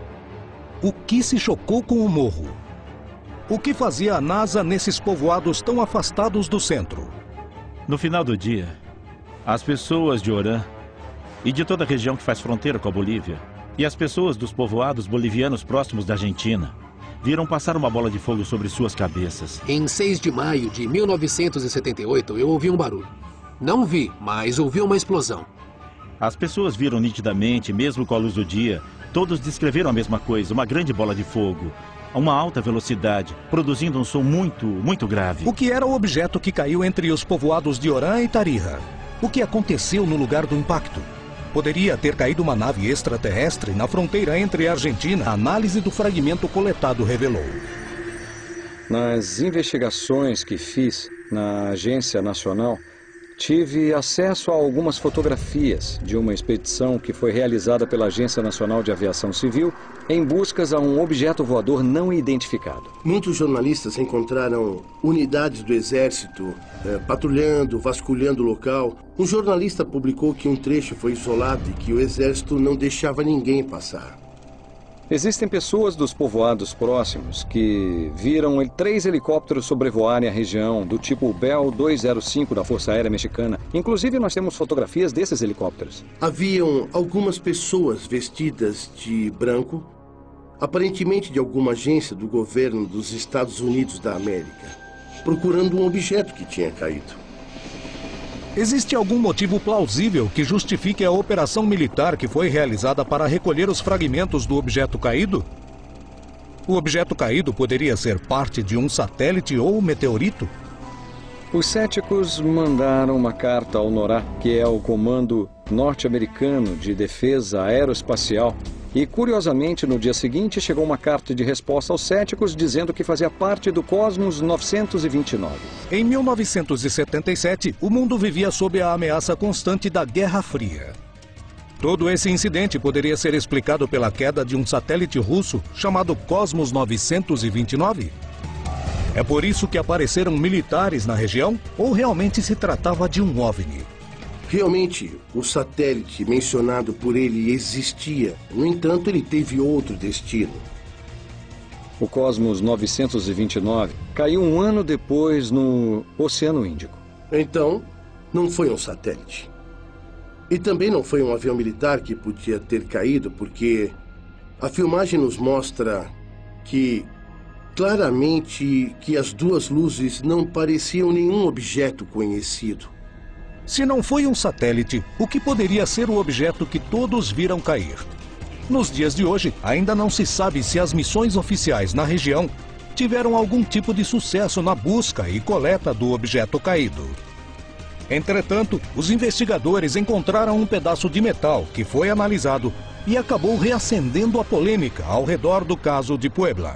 O que se chocou com o morro? O que fazia a NASA nesses povoados tão afastados do centro? No final do dia, as pessoas de Orán e de toda a região que faz fronteira com a Bolívia, e as pessoas dos povoados bolivianos próximos da Argentina, viram passar uma bola de fogo sobre suas cabeças. Em 6 de maio de 1978, eu ouvi um barulho. Não vi, mas ouvi uma explosão. As pessoas viram nitidamente, mesmo com a luz do dia. Todos descreveram a mesma coisa, uma grande bola de fogo, a uma alta velocidade, produzindo um som muito grave. O que era o objeto que caiu entre os povoados de Orán e Tarija? O que aconteceu no lugar do impacto? Poderia ter caído uma nave extraterrestre na fronteira entre a Argentina. A análise do fragmento coletado revelou. Nas investigações que fiz na Agência Nacional, tive acesso a algumas fotografias de uma expedição que foi realizada pela Agência Nacional de Aviação Civil em buscas a um objeto voador não identificado. Muitos jornalistas encontraram unidades do Exército patrulhando, vasculhando o local. Um jornalista publicou que um trecho foi isolado e que o Exército não deixava ninguém passar. Existem pessoas dos povoados próximos que viram 3 helicópteros sobrevoarem a região do tipo Bell 205 da Força Aérea Mexicana. Inclusive, nós temos fotografias desses helicópteros. Haviam algumas pessoas vestidas de branco, aparentemente de alguma agência do governo dos Estados Unidos da América, procurando um objeto que tinha caído. Existe algum motivo plausível que justifique a operação militar que foi realizada para recolher os fragmentos do objeto caído? O objeto caído poderia ser parte de um satélite ou meteorito? Os céticos mandaram uma carta ao NORAD, que é o Comando Norte-Americano de Defesa Aeroespacial, e, curiosamente, no dia seguinte chegou uma carta de resposta aos céticos dizendo que fazia parte do Cosmos 929. Em 1977, o mundo vivia sob a ameaça constante da Guerra Fria. Todo esse incidente poderia ser explicado pela queda de um satélite russo chamado Cosmos 929? É por isso que apareceram militares na região ou realmente se tratava de um OVNI? Realmente, o satélite mencionado por ele existia. No entanto, ele teve outro destino. O Cosmos 929 caiu um ano depois no Oceano Índico. Então, não foi um satélite. E também não foi um avião militar que podia ter caído, porque a filmagem nos mostra que claramente que as duas luzes não pareciam nenhum objeto conhecido. Se não foi um satélite, o que poderia ser o objeto que todos viram cair? Nos dias de hoje, ainda não se sabe se as missões oficiais na região tiveram algum tipo de sucesso na busca e coleta do objeto caído. Entretanto, os investigadores encontraram um pedaço de metal que foi analisado e acabou reacendendo a polêmica ao redor do caso de Puebla.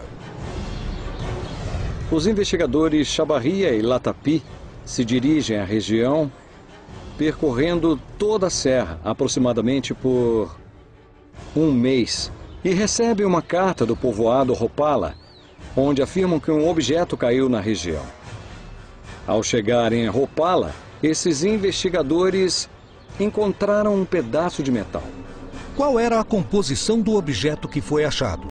Os investigadores Chavarria e Latapy se dirigem à região percorrendo toda a serra, aproximadamente por um mês, e recebem uma carta do povoado Ropala, onde afirmam que um objeto caiu na região. Ao chegarem a Ropala, esses investigadores encontraram um pedaço de metal. Qual era a composição do objeto que foi achado?